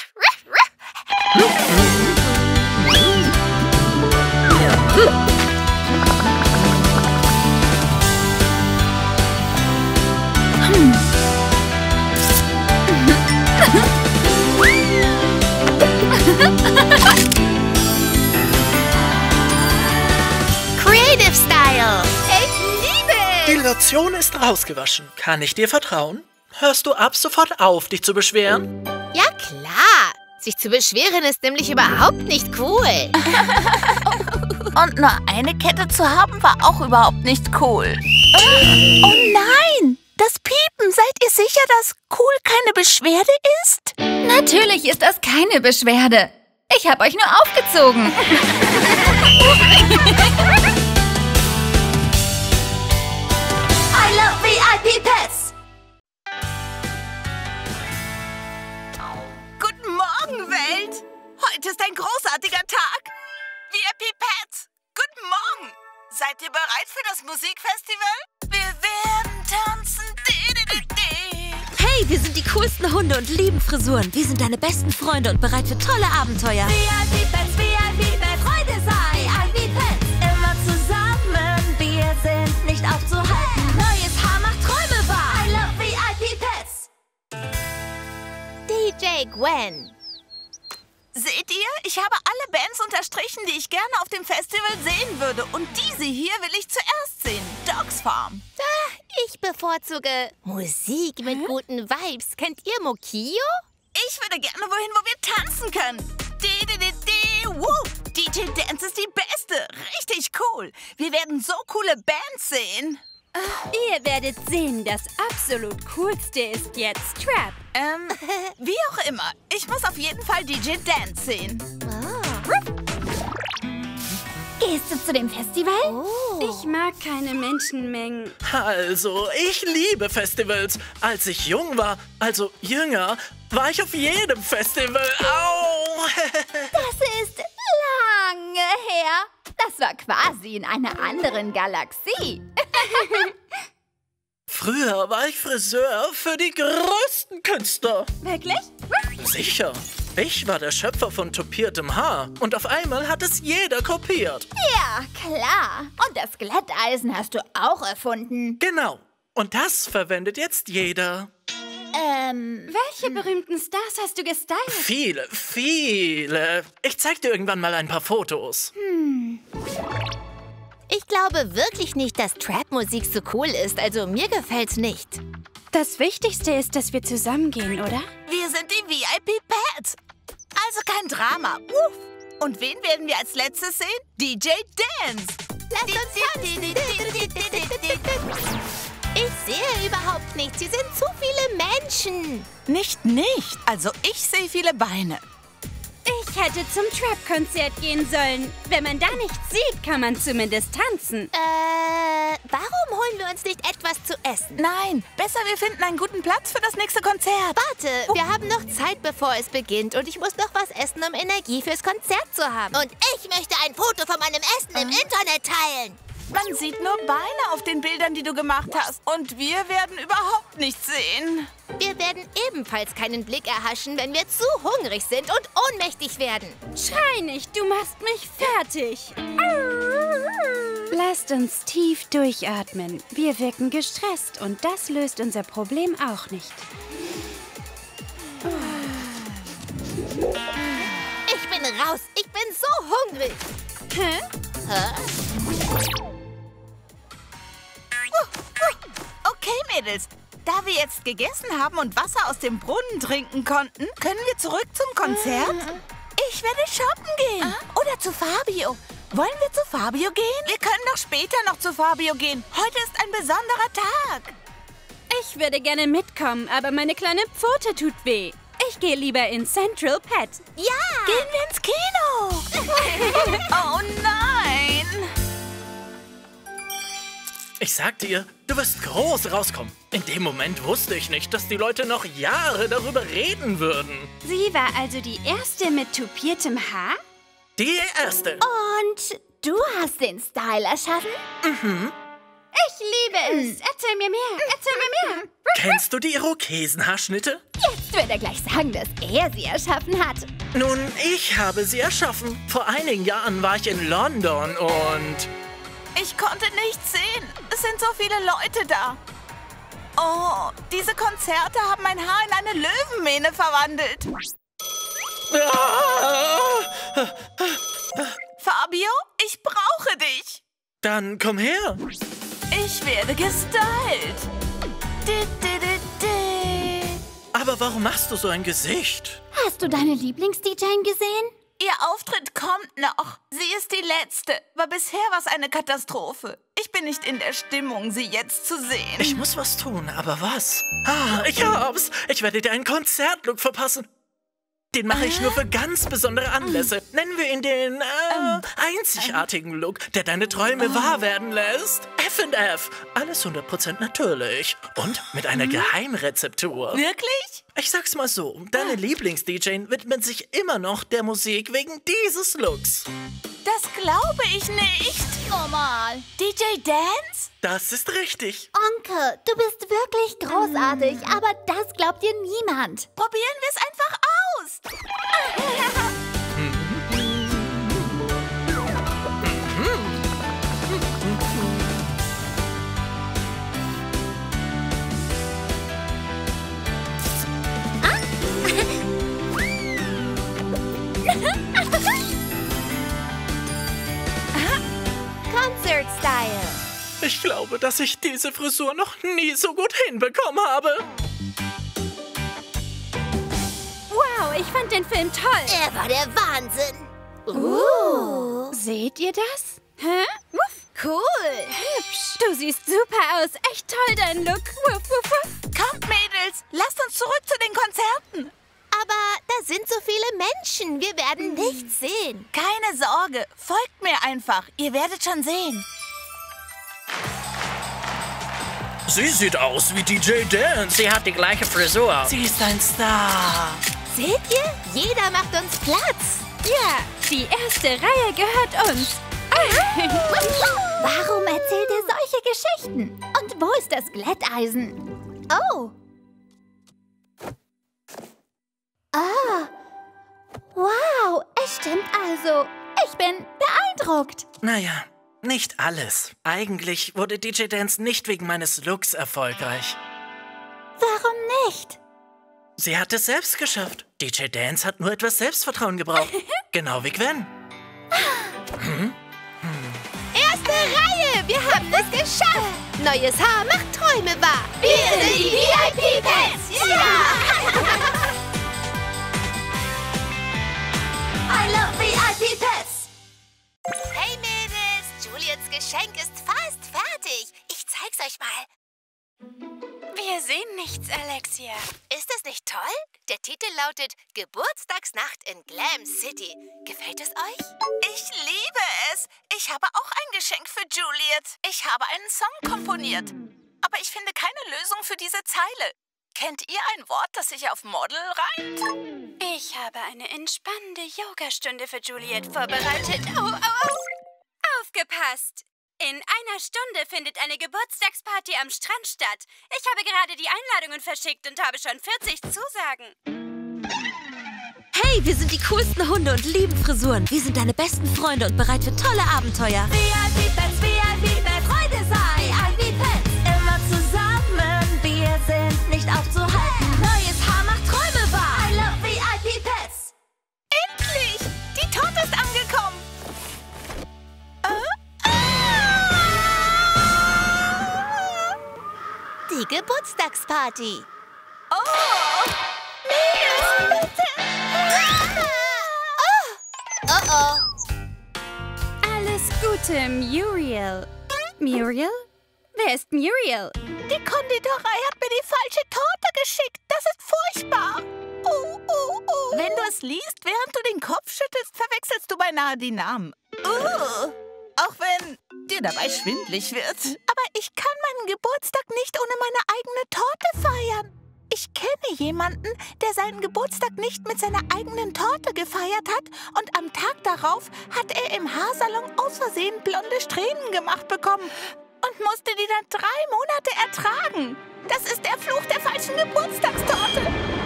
Creative Style. Ich liebe es.
Die Lotion ist rausgewaschen. Kann ich dir vertrauen? Hörst du ab sofort auf, dich zu beschweren?
Ja, klar. Sich zu beschweren ist nämlich überhaupt nicht cool.
Und nur eine Kette zu haben, war auch überhaupt nicht cool. Oh nein! Das Piepen, seid ihr sicher, dass cool keine Beschwerde ist?
Natürlich ist das keine Beschwerde. Ich habe euch nur aufgezogen.
I love VIP Pets.
Guten Morgen, Welt! Heute ist ein großartiger Tag. VIP Pets, guten Morgen! Seid ihr bereit für das Musikfestival? Wir werden tanzen.
Hey, wir sind die coolsten Hunde und lieben Frisuren. Wir sind deine besten Freunde und bereit für tolle Abenteuer.
VIP Pets, Freude sei IP Pets. Immer zusammen, wir sind nicht aufzuhalten. Neues Haar macht Träume wahr. I love VIP Pets.
DJ Gwen.
Seht ihr? Ich habe alle Bands unterstrichen, die ich gerne auf dem Festival sehen würde. Und diese hier will ich zuerst sehen. Dogs Farm.
Ich bevorzuge Musik mit guten Vibes. Kennt ihr Mokio?
Ich würde gerne wohin, wo wir tanzen können. Woo! DJ Dance ist die Beste. Richtig cool. Wir werden so coole Bands sehen.
Ihr werdet sehen, das absolut coolste ist jetzt Trap.
Wie auch immer. Ich muss auf jeden Fall DJ Dance sehen.
Gehst du zu dem Festival?
Ich mag keine Menschenmengen.
Also, ich liebe Festivals. Als ich jung war, also jünger, war ich auf jedem Festival. Au!
Das ist lange her. Das war quasi in einer anderen Galaxie.
Früher war ich Friseur für die größten Künstler.
Wirklich?
Sicher. Ich war der Schöpfer von tupiertem Haar. Und auf einmal hat es jeder kopiert.
Ja, klar. Und das Glätteisen hast du auch erfunden.
Genau. Und das verwendet jetzt jeder.
Welche berühmten Stars hast du gestylt?
Viele, viele. Ich zeig dir irgendwann mal ein paar Fotos.
Ich glaube wirklich nicht, dass Trap-Musik so cool ist. Also mir gefällt's nicht.
Das Wichtigste ist, dass wir zusammengehen, oder?
Wir sind die VIP Pets. Also kein Drama. Uff. Und wen werden wir als letztes sehen? DJ Dance.
Lasst uns Ich sehe überhaupt nichts. Hier sind zu viele Menschen.
Nicht. Also ich sehe viele Beine.
Ich hätte zum Trap-Konzert gehen sollen. Wenn man da nichts sieht, kann man zumindest tanzen.
Warum holen wir uns nicht etwas zu essen?
Nein, besser wir finden einen guten Platz für das nächste Konzert.
Warte, wir haben noch Zeit, bevor es beginnt. Und ich muss noch was essen, um Energie fürs Konzert zu haben. Und ich möchte ein Foto von meinem Essen im Internet teilen.
Man sieht nur Beine auf den Bildern, die du gemacht hast. Und wir werden überhaupt nichts sehen.
Wir werden ebenfalls keinen Blick erhaschen, wenn wir zu hungrig sind und ohnmächtig werden.
Schrei nicht, du machst mich fertig. Lasst uns tief durchatmen. Wir wirken gestresst und das löst unser Problem auch nicht.
Ich bin raus. Ich bin so hungrig.
Okay, Mädels. Da wir jetzt gegessen haben und Wasser aus dem Brunnen trinken konnten, können wir zurück zum Konzert? Ich werde shoppen gehen. Oder zu Fabio. Wollen wir zu Fabio gehen? Wir können doch später noch zu Fabio gehen. Heute ist ein besonderer Tag.
Ich würde gerne mitkommen, aber meine kleine Pfote tut weh. Ich gehe lieber in Central Pet.
Ja!
Gehen wir ins Kino. Oh nein.
Ich sag dir, du wirst groß rauskommen. In dem Moment wusste ich nicht, dass die Leute noch Jahre darüber reden würden.
Sie war also die erste mit tupiertem Haar?
Die erste.
Und du hast den Style erschaffen?
Ich liebe es. Erzähl mir mehr. Erzähl mir mehr.
Kennst du die Irokesenhaarschnitte?
Jetzt wird er gleich sagen, dass er sie erschaffen hat.
Nun, ich habe sie erschaffen. Vor einigen Jahren war ich in London und...
Ich konnte nichts sehen. Es sind so viele Leute da. Oh, diese Konzerte haben mein Haar in eine Löwenmähne verwandelt. Fabio, ich brauche dich.
Dann komm her.
Ich werde gestylt.
Aber warum machst du so ein Gesicht?
Hast du deine Lieblings-DJin gesehen?
Ihr Auftritt kommt noch. Sie ist die letzte. Aber bisher war es eine Katastrophe. Ich bin nicht in der Stimmung, sie jetzt zu sehen.
Ich muss was tun, aber was? Ich hab's. Ich werde dir einen Konzertlook verpassen. Den mache ich nur für ganz besondere Anlässe. Nennen wir ihn den einzigartigen Look, der deine Träume wahr werden lässt. F&F. Alles 100% natürlich. Und mit einer Geheimrezeptur.
Wirklich?
Ich sag's mal so, deine Lieblings-DJ widmet sich immer noch der Musik wegen dieses Looks.
Das glaube ich nicht.
Oh mal.
DJ Dance?
Das ist richtig.
Onkel, du bist wirklich großartig, aber das glaubt dir niemand.
Probieren wir es einfach aus.
Concert Style.
Ich glaube, dass ich diese Frisur noch nie so gut hinbekommen habe.
Wow, ich fand den Film toll.
Er war der Wahnsinn.
Seht ihr das? Hä? Wuff.
Cool.
Hübsch. Du siehst super aus. Echt toll, dein Look. Wuff, wuff, wuff.
Kommt, Mädels, lasst uns zurück zu den Konzerten.
Aber da sind so viele Menschen. Wir werden nichts sehen.
Keine Sorge, folgt mir einfach. Ihr werdet schon sehen.
Sie sieht aus wie DJ Dance.
Sie hat die gleiche Frisur.
Sie ist ein Star.
Seht ihr? Jeder macht uns Platz.
Ja, die erste Reihe gehört uns.
Warum erzählt er solche Geschichten? Und wo ist das Glätteisen? Oh. Wow, es stimmt also. Ich bin beeindruckt.
Naja, nicht alles. Eigentlich wurde DJ Dance nicht wegen meines Looks erfolgreich.
Warum nicht?
Sie hat es selbst geschafft. DJ Dance hat nur etwas Selbstvertrauen gebraucht. Genau wie Gwen.
Erste Reihe. Wir haben es geschafft. Neues Haar macht Träume wahr. Wir sind die VIP-Pets. Ja!
I love VIP Pets.
Hey Mädels, Juliets Geschenk ist fast fertig. Ich zeig's euch mal.
Wir sehen nichts, Alexia.
Ist es nicht toll? Der Titel lautet Geburtstagsnacht in Glam City. Gefällt es euch?
Ich liebe es. Ich habe auch ein Geschenk für Juliet. Ich habe einen Song komponiert. Aber ich finde keine Lösung für diese Zeile. Kennt ihr ein Wort, das sich auf Model reimt?
Ich habe eine entspannende Yogastunde für Juliet vorbereitet. Oh. Aufgepasst! In einer Stunde findet eine Geburtstagsparty am Strand statt. Ich habe gerade die Einladungen verschickt und habe schon 40 Zusagen.
Hey, wir sind die coolsten Hunde und lieben Frisuren. Wir sind deine besten Freunde und bereit für tolle Abenteuer.
VIP Pets, Freude sei ein VIP-Pets. Immer zusammen, wir sind nicht aufzuhalten. Neues Haar macht Träume wahr. I love VIP Pets.
Endlich! Die Torte ist angekommen.
Die
Geburtstagsparty.
Oh! Mädels, bitte!
Oh.
Alles Gute, Muriel. Muriel? Wer ist Muriel?
Die Konditorei hat mir die falsche Torte geschickt. Das ist furchtbar. Wenn du es liest, während du den Kopf schüttelst, verwechselst du beinahe die Namen. Auch wenn dir dabei schwindlig wird. Aber ich kann meinen Geburtstag nicht ohne meine eigene Torte feiern. Ich kenne jemanden, der seinen Geburtstag nicht mit seiner eigenen Torte gefeiert hat und am Tag darauf hat er im Haarsalon aus Versehen blonde Strähnen gemacht bekommen und musste die dann 3 Monate ertragen. Das ist der Fluch der falschen Geburtstagstorte.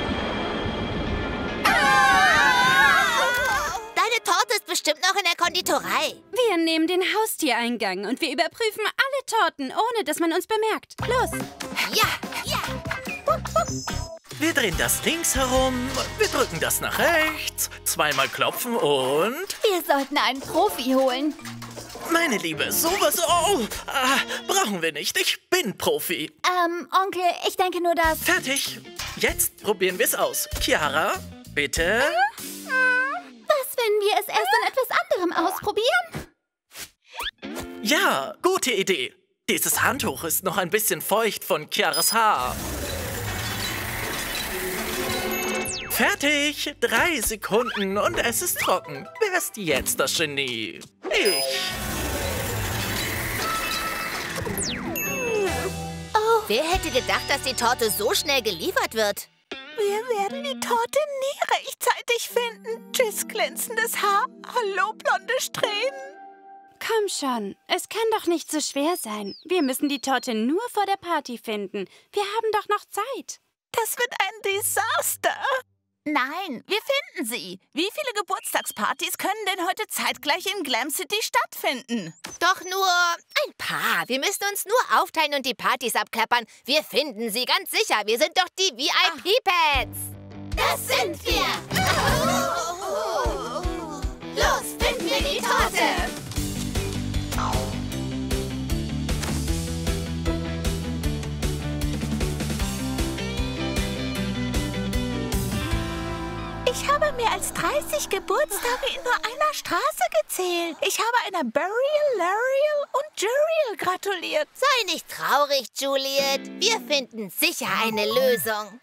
Deine Torte ist bestimmt noch in der Konditorei.
Wir nehmen den Haustiereingang und wir überprüfen alle Torten, ohne dass man uns bemerkt. Los!
Ja.
Wir drehen das links herum, wir drücken das nach rechts, zweimal klopfen und...
Wir sollten einen Profi holen.
Meine Liebe, sowas... brauchen wir nicht. Ich bin Profi.
Onkel, ich denke nur, dass...
Fertig. Jetzt probieren wir es aus. Chiara, bitte.
Was, wenn wir es erst in etwas anderem ausprobieren?
Ja, gute Idee. Dieses Handtuch ist noch ein bisschen feucht von Chiaras Haar. Fertig. 3 Sekunden und es ist trocken. Wer ist jetzt das Genie? Ich.
Wer hätte gedacht, dass die Torte so schnell geliefert wird?
Wir werden die Torte nie rechtzeitig finden. Tschüss, glänzendes Haar. Hallo, blonde Strähnen.
Komm schon, es kann doch nicht so schwer sein. Wir müssen die Torte nur vor der Party finden. Wir haben doch noch Zeit.
Das wird ein Desaster. Nein, wir finden sie. Wie viele Geburtstagspartys können denn heute zeitgleich in Glam City stattfinden?
Doch nur ein paar. Wir müssen uns nur aufteilen und die Partys abklappern. Wir finden sie ganz sicher. Wir sind doch die VIP-Pets.
Das sind wir! Los, finden wir die Torte!
Ich habe mehr als 30 Geburtstage in nur einer Straße gezählt. Ich habe einer Burial, Lariel und Juriel gratuliert.
Sei nicht traurig, Juliet. Wir finden sicher eine Lösung.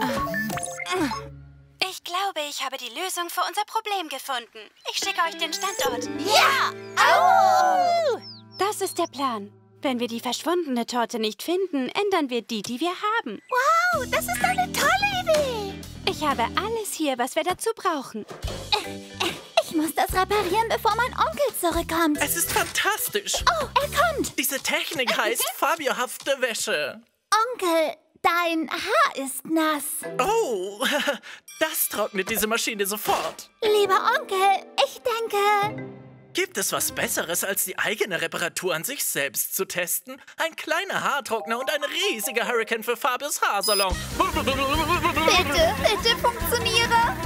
Ich glaube, ich habe die Lösung für unser Problem gefunden. Ich schicke euch den Standort.
Ja! Au!
Das ist der Plan. Wenn wir die verschwundene Torte nicht finden, ändern wir die, die wir haben.
Wow, das ist eine tolle Idee.
Ich habe alles hier, was wir dazu brauchen.
Ich muss das reparieren, bevor mein Onkel zurückkommt.
Es ist fantastisch.
Oh, er kommt.
Diese Technik heißt fabiohafte Wäsche.
Onkel, dein Haar ist nass.
Oh, das trocknet diese Maschine sofort.
Lieber Onkel, ich denke...
Gibt es was Besseres, als die eigene Reparatur an sich selbst zu testen? Ein kleiner Haartrockner und ein riesiger Hurricane für Fabios Haarsalon.
Bitte funktioniere.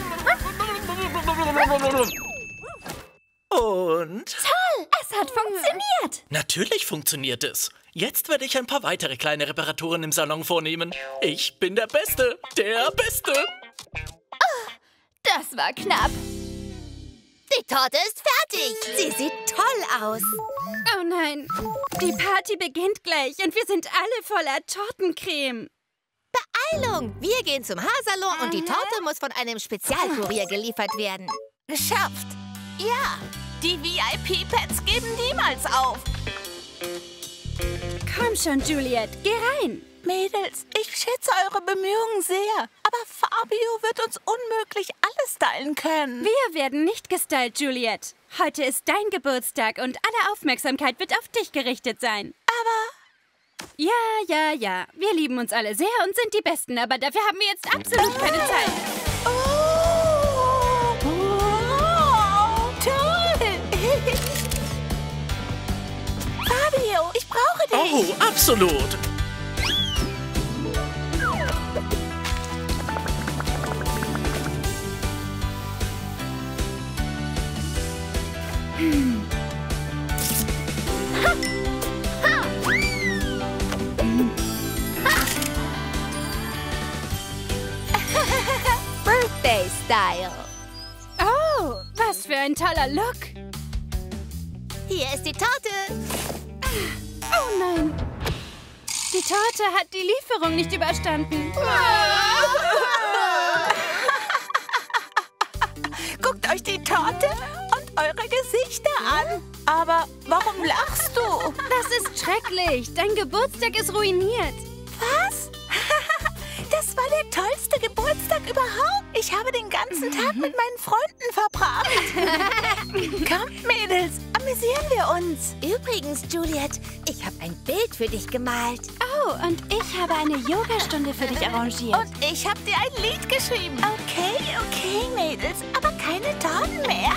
Und?
Toll, es hat funktioniert.
Natürlich funktioniert es. Jetzt werde ich ein paar weitere kleine Reparaturen im Salon vornehmen. Ich bin der Beste, der Beste.
Das war knapp.
Die Torte ist fertig. Sie sieht toll aus.
Oh nein, die Party beginnt gleich und wir sind alle voller Tortencreme.
Beeilung! Wir gehen zum Haarsalon und die Torte muss von einem Spezialkurier geliefert werden.
Geschafft. Ja, die VIP-Pets geben niemals auf.
Komm schon, Juliet, geh rein.
Mädels, ich schätze eure Bemühungen sehr. Aber Fabio wird uns unmöglich alles stylen können.
Wir werden nicht gestylt, Juliet. Heute ist dein Geburtstag und alle Aufmerksamkeit wird auf dich gerichtet sein.
Aber...
Ja. Wir lieben uns alle sehr und sind die Besten, aber dafür haben wir jetzt absolut keine Zeit.
Oh, toll. Fabio, ich brauche dich.
Oh, absolut.
Style.
Oh, was für ein toller Look.
Hier ist die Torte.
Oh nein. Die Torte hat die Lieferung nicht überstanden.
Guckt euch die Torte und eure Gesichter an. Aber warum lachst du?
Das ist schrecklich. Dein Geburtstag ist ruiniert.
Was? Das war der tollste Geburtstag überhaupt. Ich habe den ganzen Tag mit meinen Freunden verbracht. Kommt, Mädels, amüsieren wir uns.
Übrigens, Juliet, ich habe ein Bild für dich gemalt.
Oh, und ich habe eine Yogastunde für dich arrangiert.
Und ich habe dir ein Lied geschrieben. Okay, Mädels, aber keine Torten mehr.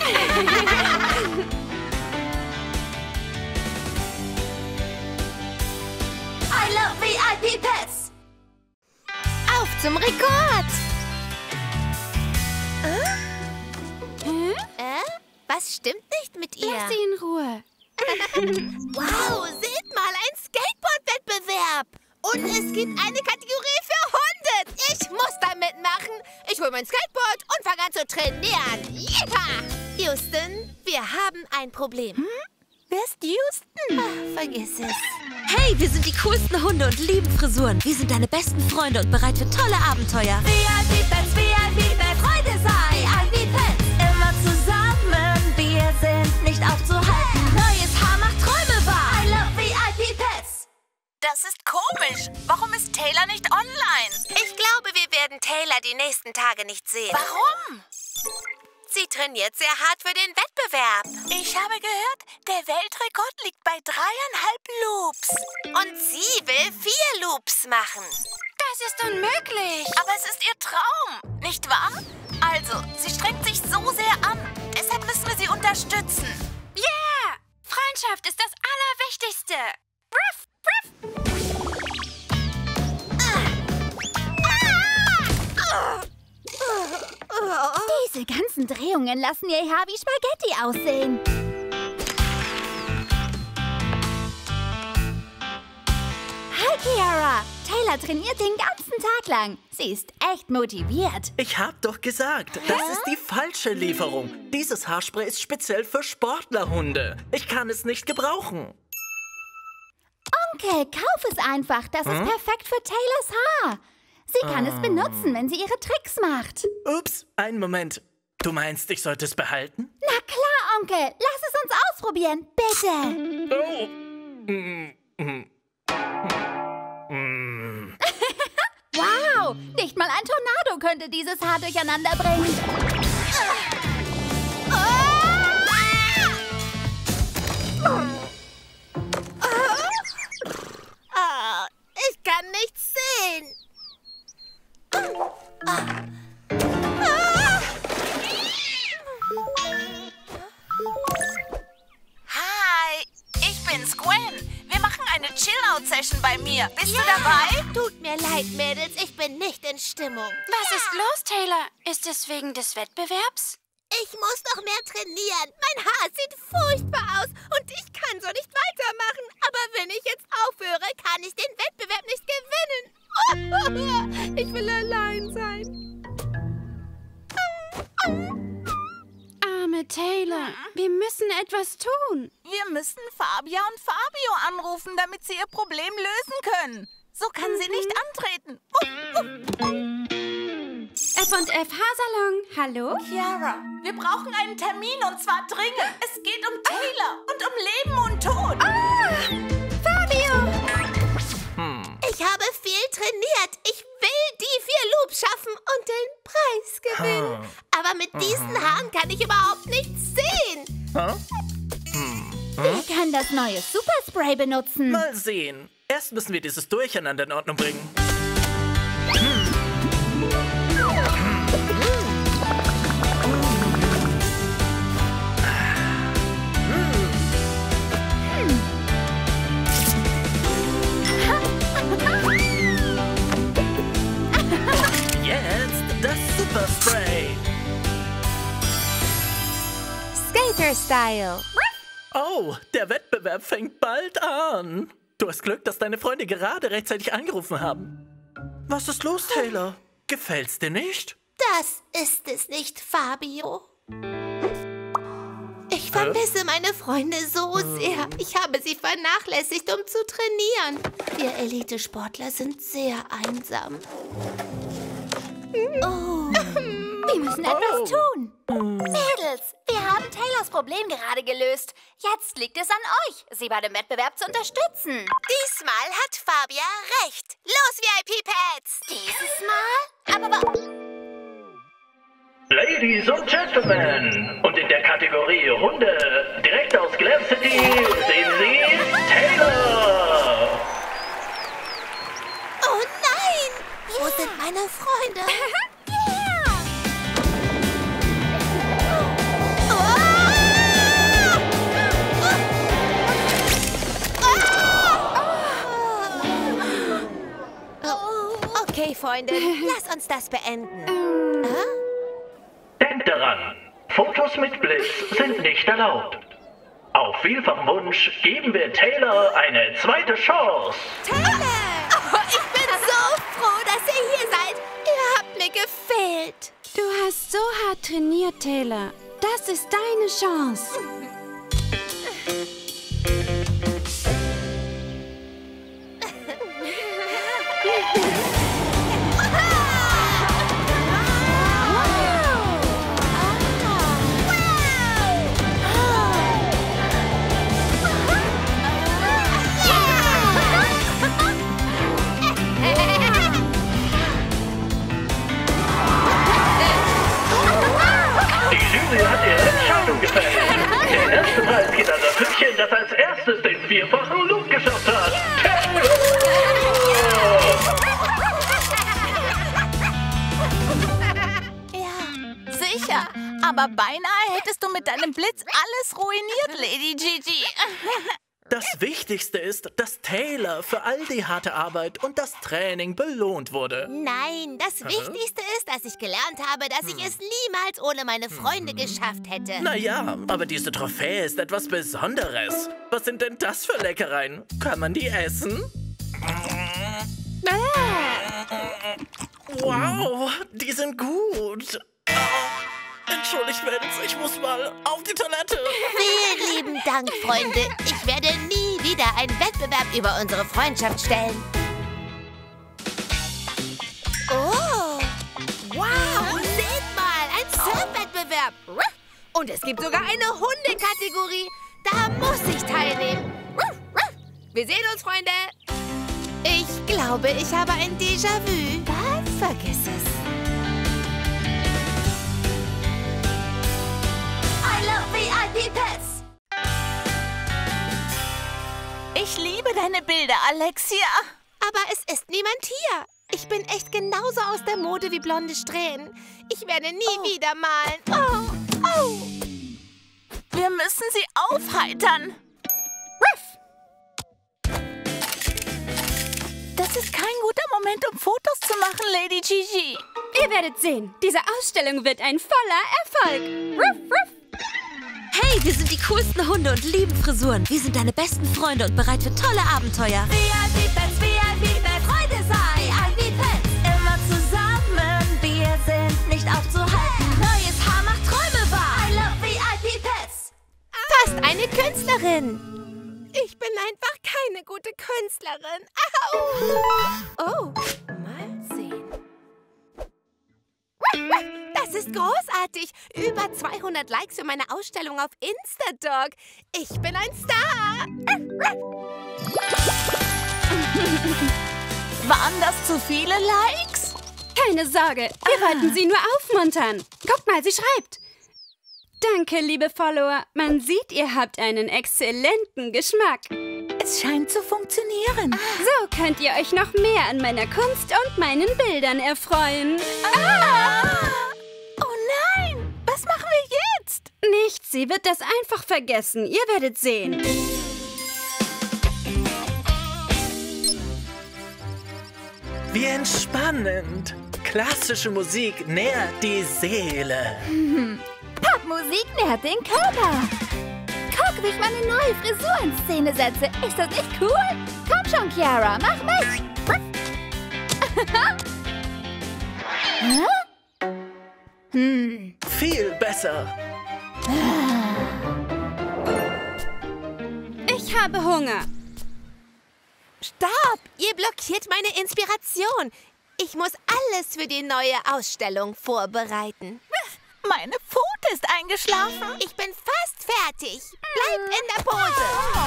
I love VIP Pets.
Auf zum Rekord! Was stimmt nicht mit ihr?
Lass sie in Ruhe.
Wow, seht mal, ein Skateboard-Wettbewerb! Und es gibt eine Kategorie für Hunde! Ich muss da mitmachen! Ich hole mein Skateboard und fange an zu trainieren! Yippah! Houston, wir haben ein Problem.
Wer ist Houston?
Vergiss es.
Hey, wir sind die coolsten Hunde und lieben Frisuren. Wir sind deine besten Freunde und bereit für tolle Abenteuer.
VIP Pets, Freude sei IP Pets. Immer zusammen, wir sind nicht aufzuhalten. Neues Haar macht Träume wahr. I love VIP Pets.
Das ist komisch. Warum ist Taylor nicht online?
Ich glaube, wir werden Taylor die nächsten Tage nicht sehen.
Warum?
Sie trainiert sehr hart für den Wettbewerb.
Ich habe gehört, der Weltrekord liegt bei 3,5 Loops.
Und sie will 4 Loops machen.
Das ist unmöglich.
Aber es ist ihr Traum, nicht wahr? Also, sie strengt sich so sehr an. Deshalb müssen wir sie unterstützen.
Yeah! Freundschaft ist das Allerwichtigste. Ruff, ruff.
Diese ganzen Drehungen lassen ihr Haar wie Spaghetti aussehen. Hi, Kiara. Taylor trainiert den ganzen Tag lang. Sie ist echt motiviert.
Ich hab doch gesagt, das ist die falsche Lieferung. Dieses Haarspray ist speziell für Sportlerhunde. Ich kann es nicht gebrauchen.
Onkel, kauf es einfach. Das ist perfekt für Taylors Haar. Sie kann es benutzen, wenn sie ihre Tricks macht.
Ups, einen Moment. Du meinst, ich sollte es behalten?
Na klar, Onkel. Lass es uns ausprobieren, bitte.
Oh.
Wow, nicht mal ein Tornado könnte dieses Haar durcheinander bringen.
Ich kann nichts sehen.
Hi, ich bin's, Gwen. Wir machen eine Chill-Out-Session bei mir. Bist du dabei?
Tut mir leid, Mädels, ich bin nicht in Stimmung.
Was ist los, Taylor? Ist es wegen des Wettbewerbs?
Ich muss noch mehr trainieren. Mein Haar sieht furchtbar aus und ich kann so nicht weitermachen. Aber wenn ich jetzt aufhöre, kann ich den Wettbewerb nicht gewinnen. Ich will allein sein.
Arme Taylor, wir müssen etwas tun.
Wir müssen Fabia und Fabio anrufen, damit sie ihr Problem lösen können. So kann sie nicht antreten.
F&F Haarsalon, hallo?
Chiara, wir brauchen einen Termin und zwar dringend. Es geht um Taylor und um Leben und Tod.
Fabio!
Ich habe viel trainiert. Ich will die 4 Loops schaffen und den Preis gewinnen. Aber mit diesen Haaren kann ich überhaupt nichts sehen.
Ich kann das neue Superspray benutzen.
Mal sehen. Erst müssen wir dieses Durcheinander in Ordnung bringen. Jetzt das Superspray.
Skater-Style.
Oh, der Wettbewerb fängt bald an. Du hast Glück, dass deine Freunde gerade rechtzeitig angerufen haben. Was ist los, Taylor? Gefällt's dir nicht?
Das ist es nicht, Fabio. Ich vermisse meine Freunde so sehr. Ich habe sie vernachlässigt, um zu trainieren. Wir Elite-Sportler sind sehr einsam.
Wir müssen etwas tun. Mädels, wir haben Taylors Problem gerade gelöst. Jetzt liegt es an euch, sie bei dem Wettbewerb zu unterstützen.
Diesmal hat Fabia recht. Los, VIP-Pets!
Dieses Mal? Aber
Ladies und Gentlemen, und in der Kategorie Hunde, direkt aus Glam City, sehen Sie Taylor!
Oh nein! Wo sind meine Freunde? Okay, Freunde, lass uns das beenden.
Denkt daran, Fotos mit Blitz sind nicht erlaubt. Auf vielfachen Wunsch geben wir Taylor eine zweite Chance.
Taylor! Oh, ich bin so froh, dass ihr hier seid. Ihr habt mir gefehlt.
Du hast so hart trainiert, Taylor. Das ist deine Chance.
Die Jury hat ihre Entscheidung gefällt. Der erste Preis geht an das Hündchen, das als erstes den vierfachen Loop geschafft hat.
Ja, sicher. Aber beinahe hättest du mit deinem Blitz alles ruiniert, Lady Gigi.
Das Wichtigste ist, dass Taylor für all die harte Arbeit und das Training belohnt wurde.
Nein, das Wichtigste ist, dass ich gelernt habe, dass ich es niemals ohne meine Freunde geschafft hätte.
Naja, aber diese Trophäe ist etwas Besonderes. Was sind denn das für Leckereien? Kann man die essen? Wow, die sind gut. Entschuldigt, Vince, ich muss mal auf die Toilette.
Vielen lieben Dank, Freunde. Ich werde nie wieder einen Wettbewerb über unsere Freundschaft stellen. Oh, wow, seht mal, ein Surf-Wettbewerb. Und es gibt sogar eine Hundekategorie. Da muss ich teilnehmen. Wir sehen uns, Freunde. Ich glaube, ich habe ein Déjà-vu. Was? Vergiss es.
I love VIP-Pets.
Ich liebe deine Bilder, Alexia.
Aber es ist niemand hier. Ich bin echt genauso aus der Mode wie blonde Strähnen. Ich werde nie wieder malen. Oh.
Wir müssen sie aufheitern. Das ist kein guter Moment, um Fotos zu machen, Lady Gigi.
Ihr werdet sehen, diese Ausstellung wird ein voller Erfolg. Ruff, ruff.
Hey, wir sind die coolsten Hunde und lieben Frisuren. Wir sind deine besten Freunde und bereit für tolle Abenteuer.
VIP-Pets, VIP-Pets, Freude sei ein VIP-Pets. Immer zusammen, wir sind nicht aufzuhalten. Neues Haar macht Träume wahr. I love VIP-Pets.
Fast eine Künstlerin. Ich bin einfach keine gute Künstlerin. Au. Oh, mal sehen. Das ist großartig. Über 200 Likes für meine Ausstellung auf Instadog. Ich bin ein Star.
Waren das zu viele Likes?
Keine Sorge, wir wollten Sie nur aufmuntern. Guckt mal, sie schreibt. Danke, liebe Follower. Man sieht, ihr habt einen exzellenten Geschmack.
Es scheint zu funktionieren.
So könnt ihr euch noch mehr an meiner Kunst und meinen Bildern erfreuen.
Oh nein! Was machen wir jetzt?
Nichts, sie wird das einfach vergessen. Ihr werdet sehen.
Wie entspannend. Klassische Musik nährt die Seele.
Popmusik nährt den Körper. Guck, wie ich meine neue Frisur in Szene setze. Ist das nicht cool? Komm schon, Chiara, mach mit. Hä?
Viel besser.
Ich habe Hunger.
Stopp! Ihr blockiert meine Inspiration. Ich muss alles für die neue Ausstellung vorbereiten.
Meine Pfote ist eingeschlafen.
Ich bin fast fertig. Bleibt in der Pose.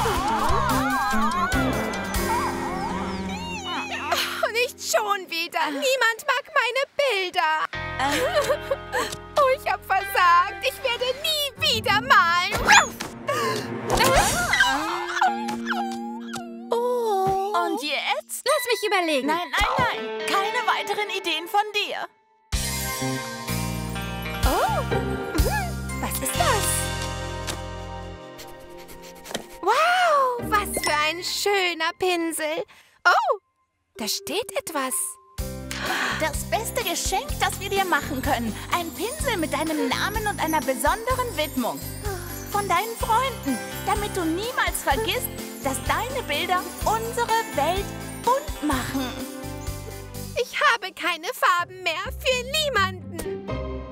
Oh, nicht schon wieder. Niemand mag meine Bilder. Oh, ich hab versagt. Ich werde nie wieder malen.
Oh. Und jetzt?
Lass mich überlegen.
Nein, nein, nein. Keine weiteren Ideen von dir.
Was ist das? Wow, was für ein schöner Pinsel. Oh, da steht etwas.
Das beste Geschenk, das wir dir machen können. Ein Pinsel mit deinem Namen und einer besonderen Widmung. Von deinen Freunden, damit du niemals vergisst, dass deine Bilder unsere Welt bunt machen.
Ich habe keine Farben mehr für niemanden.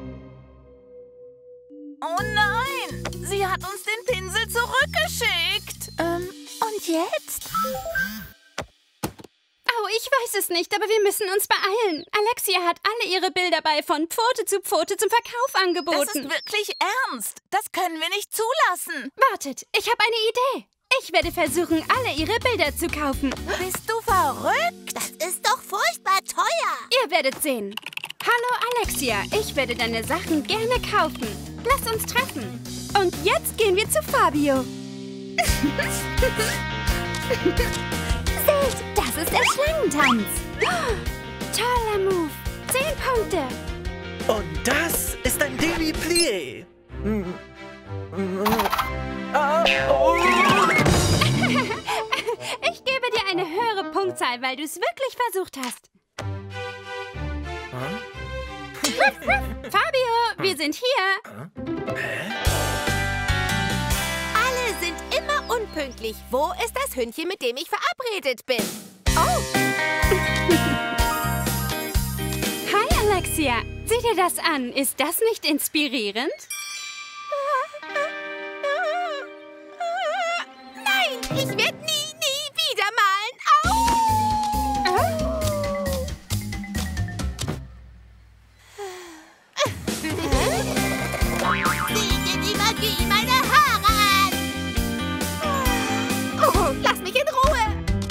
Oh nein, sie hat uns den Pinsel zurückgeschickt. Und jetzt?
Oh, ich weiß es nicht, aber wir müssen uns beeilen. Alexia hat alle ihre Bilder bei von Pfote zu Pfote zum Verkauf angeboten.
Das ist wirklich ernst. Das können wir nicht zulassen.
Wartet, ich habe eine Idee. Ich werde versuchen, alle ihre Bilder zu kaufen.
Bist du verrückt?
Das ist doch furchtbar teuer.
Ihr werdet sehen. Hallo Alexia, ich werde deine Sachen gerne kaufen. Lass uns treffen. Und jetzt gehen wir zu Fabio.
Seht, das ist der Schlangentanz.
Toller Move. 10 Punkte.
Und das ist ein Demi-Plié.
Ich gebe dir eine höhere Punktzahl, weil du es wirklich versucht hast. Fabio, wir sind hier.
Alle sind immer unpünktlich. Wo ist das Hündchen, mit dem ich verabredet bin? Oh,
Hi Alexia, sieh dir das an. Ist das nicht inspirierend?
nein, ich werde nie wieder malen. Au! Sieh dir die Magie meiner Haare an. Oh, lass mich in Ruhe.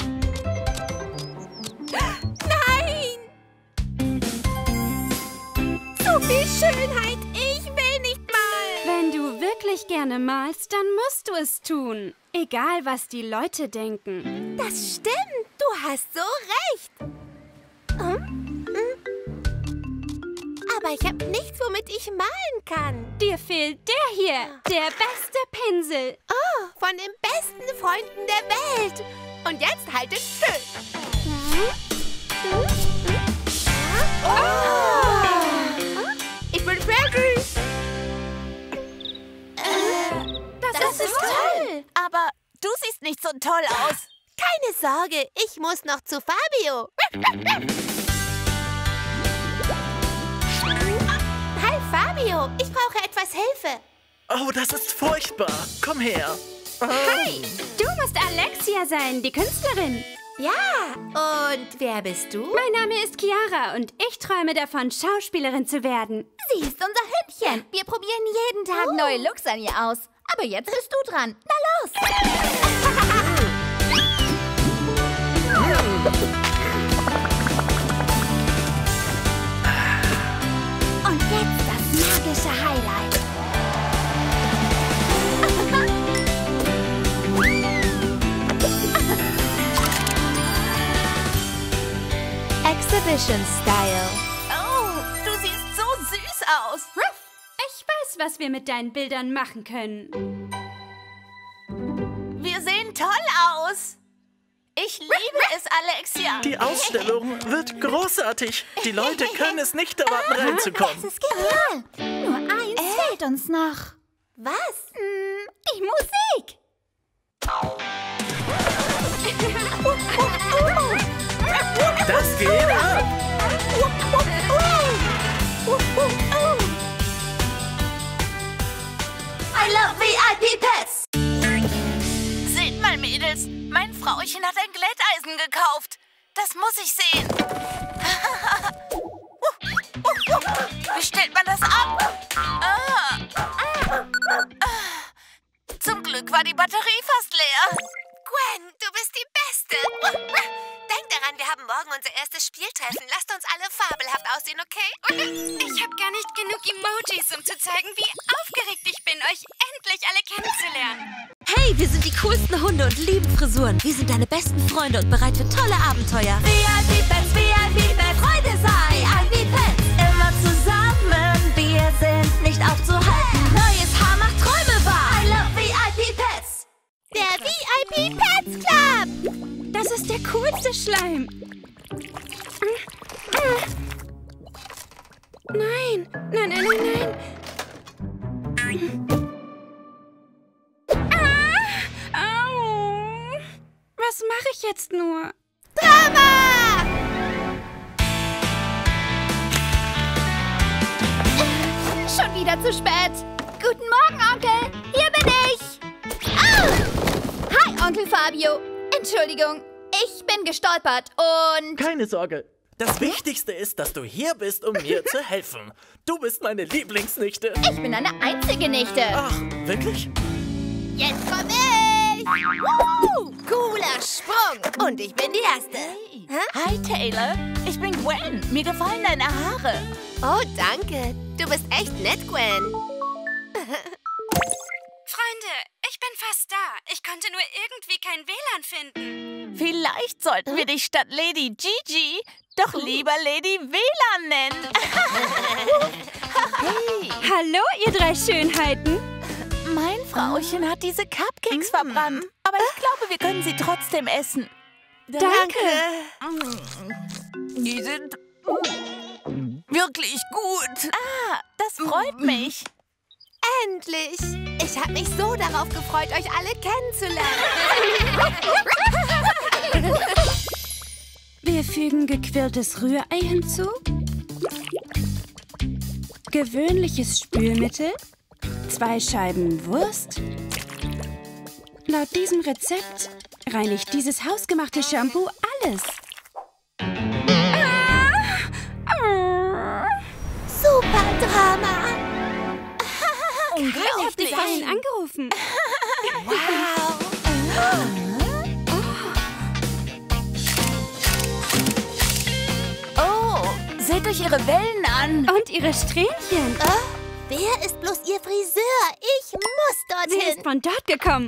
Nein! So viel Schönheit. Ich will nicht malen.
Wenn du wirklich gerne malst, dann musst du es tun. Egal, was die Leute denken.
Das stimmt. Du hast so recht. Aber ich habe nichts, womit ich malen kann.
Dir fehlt der hier, der beste Pinsel.
Oh, von den besten Freunden der Welt. Und jetzt haltet still. Ich bin fertig.
Das ist toll. Aber du siehst nicht so toll aus.
Keine Sorge, ich muss noch zu Fabio. Hi Fabio, ich brauche etwas Hilfe.
Oh, das ist furchtbar. Komm her.
Hi, du musst Alexia sein, die Künstlerin.
Ja, und wer bist du?
Mein Name ist Chiara und ich träume davon, Schauspielerin zu werden.
Sie ist unser Hündchen. Wir probieren jeden Tag neue Looks an ihr aus. Aber jetzt bist du dran. Na los! Und jetzt das magische Highlight.
Exhibition Style.
Oh, du siehst so süß aus.
Ich weiß, was wir mit deinen Bildern machen können.
Wir sehen toll aus. Ich liebe es, Alexia.
Die Ausstellung wird großartig. Die Leute können es nicht erwarten, reinzukommen.
Das ist genial. Nur eins fehlt uns noch.
Was?
Die Musik.
Das geht ab.
love VIP Pets.
Seht mal, Mädels, mein Frauchen hat ein Glätteisen gekauft. Das muss ich sehen. Wie stellt man das ab? Zum Glück war die Batterie fast leer.
Gwen, du bist die Beste. Denk daran, wir haben morgen unser erstes Spieltreffen. Lasst uns alle fabelhaft aussehen, okay?
Ich habe gar nicht genug Emojis, um zu zeigen, wie aufgeregt ich bin, euch endlich alle kennenzulernen.
Hey, wir sind die coolsten Hunde und lieben Frisuren. Wir sind deine besten Freunde und bereit für tolle Abenteuer.
VIP Pets, Freude sei ein VIP Pets. Immer zusammen, wir sind nicht aufzuhalten. Neues Haar macht Träume wahr. I love VIP Pets.
Der VIP Pets Club.
Das ist der coolste Schleim. Nein, nein, nein, nein, nein. Au. Was mache ich jetzt nur?
Drama!
Schon wieder zu spät. Guten Morgen, Onkel. Hier bin ich. Hi, Onkel Fabio. Entschuldigung, ich bin gestolpert und...
Keine Sorge. Das Wichtigste ist, dass du hier bist, um mir zu helfen. Du bist meine Lieblingsnichte.
Ich bin eine einzige Nichte.
Ach, wirklich?
Jetzt komm ich! Cooler Sprung! Und ich bin die Erste.
Hi, Taylor. Ich bin Gwen. Mir gefallen deine Haare.
Oh, danke. Du bist echt nett, Gwen.
Freunde, ich bin fast da. Ich konnte nur irgendwie kein WLAN finden.
Vielleicht sollten wir dich statt Lady Gigi doch lieber Lady WLAN nennen. Hey,
Hallo, ihr drei Schönheiten.
mein Frauchen hat diese Cupcakes verbrannt. Aber ich glaube, wir können sie trotzdem essen.
Danke.
Die sind wirklich gut. Das freut mich.
Endlich! Ich habe mich so darauf gefreut, euch alle kennenzulernen.
Wir fügen gequirltes Rührei hinzu, gewöhnliches Spülmittel, 2 Scheiben Wurst. Laut diesem Rezept reinigt dieses hausgemachte Shampoo alles.
Super Drama!
Ich hab dich vorhin angerufen.
Wow!
Oh, seht euch ihre Wellen an.
Und ihre Strähnchen.
Wer ist bloß ihr Friseur? Ich muss
Sie
dorthin.
ist von dort gekommen.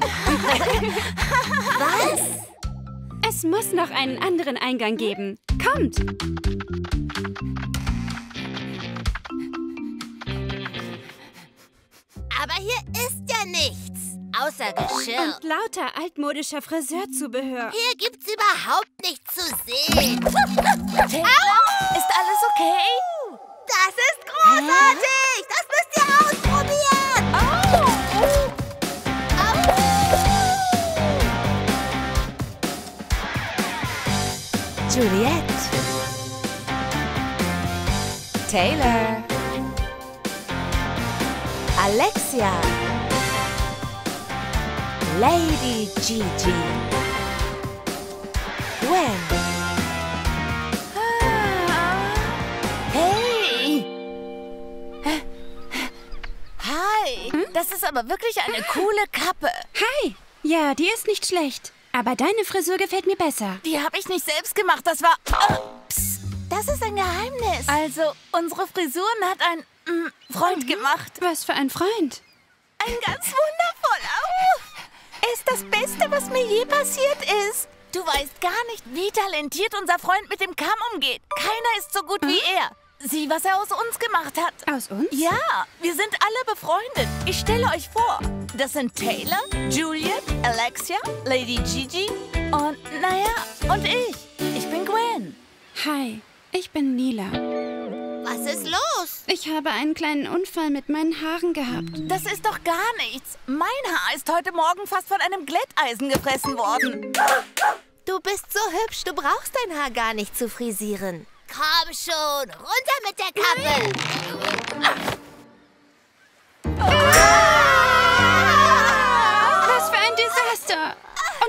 Was?
Es muss noch einen anderen Eingang geben. Kommt!
Aber hier ist ja nichts. Außer Geschirr.
Und lauter altmodischer Friseurzubehör.
Hier gibt's überhaupt nichts zu sehen.
Taylor, ist alles okay?
Das ist großartig! Das müsst ihr ausprobieren!
Juliette, Taylor, Alexia, Lady Gigi, Gwen.
Hey! Hi! Das ist aber wirklich eine coole Kappe.
Hi! Ja, die ist nicht schlecht. Aber deine Frisur gefällt mir besser.
Die habe ich nicht selbst gemacht. Das war... Psst, das ist ein Geheimnis. Also, unsere Frisuren hat ein Freund gemacht.
Was für ein Freund.
Ein ganz wundervoller. Er ist das Beste, was mir je passiert ist. Du weißt gar nicht, wie talentiert unser Freund mit dem Kamm umgeht. Keiner ist so gut wie er. Sieh, was er aus uns gemacht hat.
Aus uns?
Ja, wir sind alle befreundet. Ich stelle euch vor, das sind Taylor, Juliet, Alexia, Lady Gigi und, und ich. Ich bin Gwen.
Hi, ich bin Lila.
Was ist los?
Ich habe einen kleinen Unfall mit meinen Haaren gehabt.
Das ist doch gar nichts. Mein Haar ist heute Morgen fast von einem Glätteisen gefressen worden.
Du bist so hübsch, du brauchst dein Haar gar nicht zu frisieren. Komm schon, runter mit der Kappe!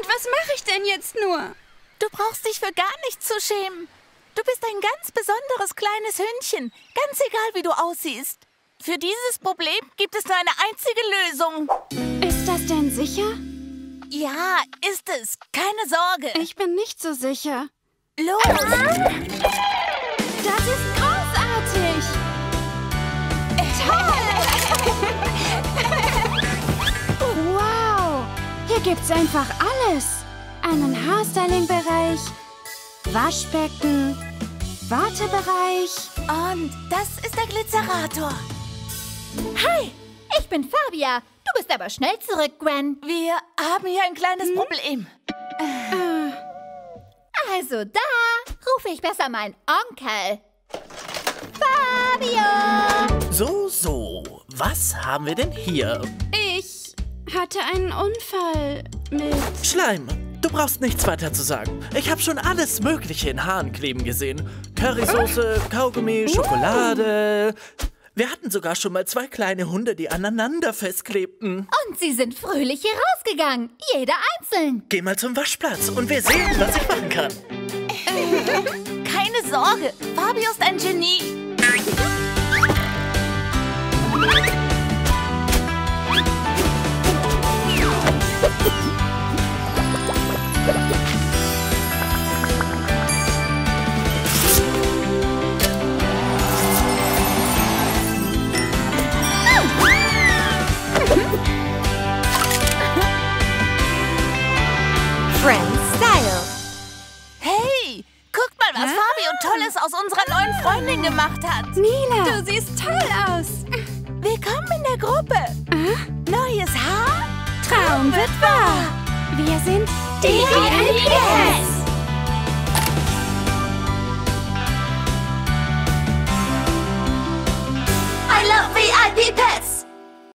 was mache ich denn jetzt nur?
Du brauchst dich für gar nichts zu schämen. Du bist ein ganz besonderes kleines Hündchen. Ganz egal, wie du aussiehst. Für dieses Problem gibt es nur eine einzige Lösung.
Ist das denn sicher?
Ja, ist es. Keine Sorge.
Ich bin nicht so sicher.
Los!
Das ist großartig! Wow! Hier gibt's einfach alles. Einen Haarstyling-Bereich, Waschbecken, Wartebereich.
Und das ist der Glitzerator. Hi,
Ich bin Fabia. Du bist aber schnell zurück, Gwen.
wir haben hier ein kleines Problem.
Also da rufe ich besser meinen Onkel. Fabio!
So. Was haben wir denn hier?
Ich hatte einen Unfall mit...
Schleim. Du brauchst nichts weiter zu sagen. Ich habe schon alles Mögliche in Haaren kleben gesehen. Currysoße, Kaugummi, Schokolade. Wir hatten sogar schon mal 2 kleine Hunde, die aneinander festklebten.
Und sie sind fröhlich hier rausgegangen. Jeder einzeln.
Geh mal zum Waschplatz und wir sehen, was ich machen kann.
Keine Sorge, Fabio ist ein Genie.
Friends Style.
Hey, guckt mal, was Fabio Tolles aus unserer neuen Freundin gemacht hat.
Mila, du siehst toll aus.
Willkommen in der Gruppe. Neues Haar?
Traum wird wahr. Wir sind die VIP-Pets.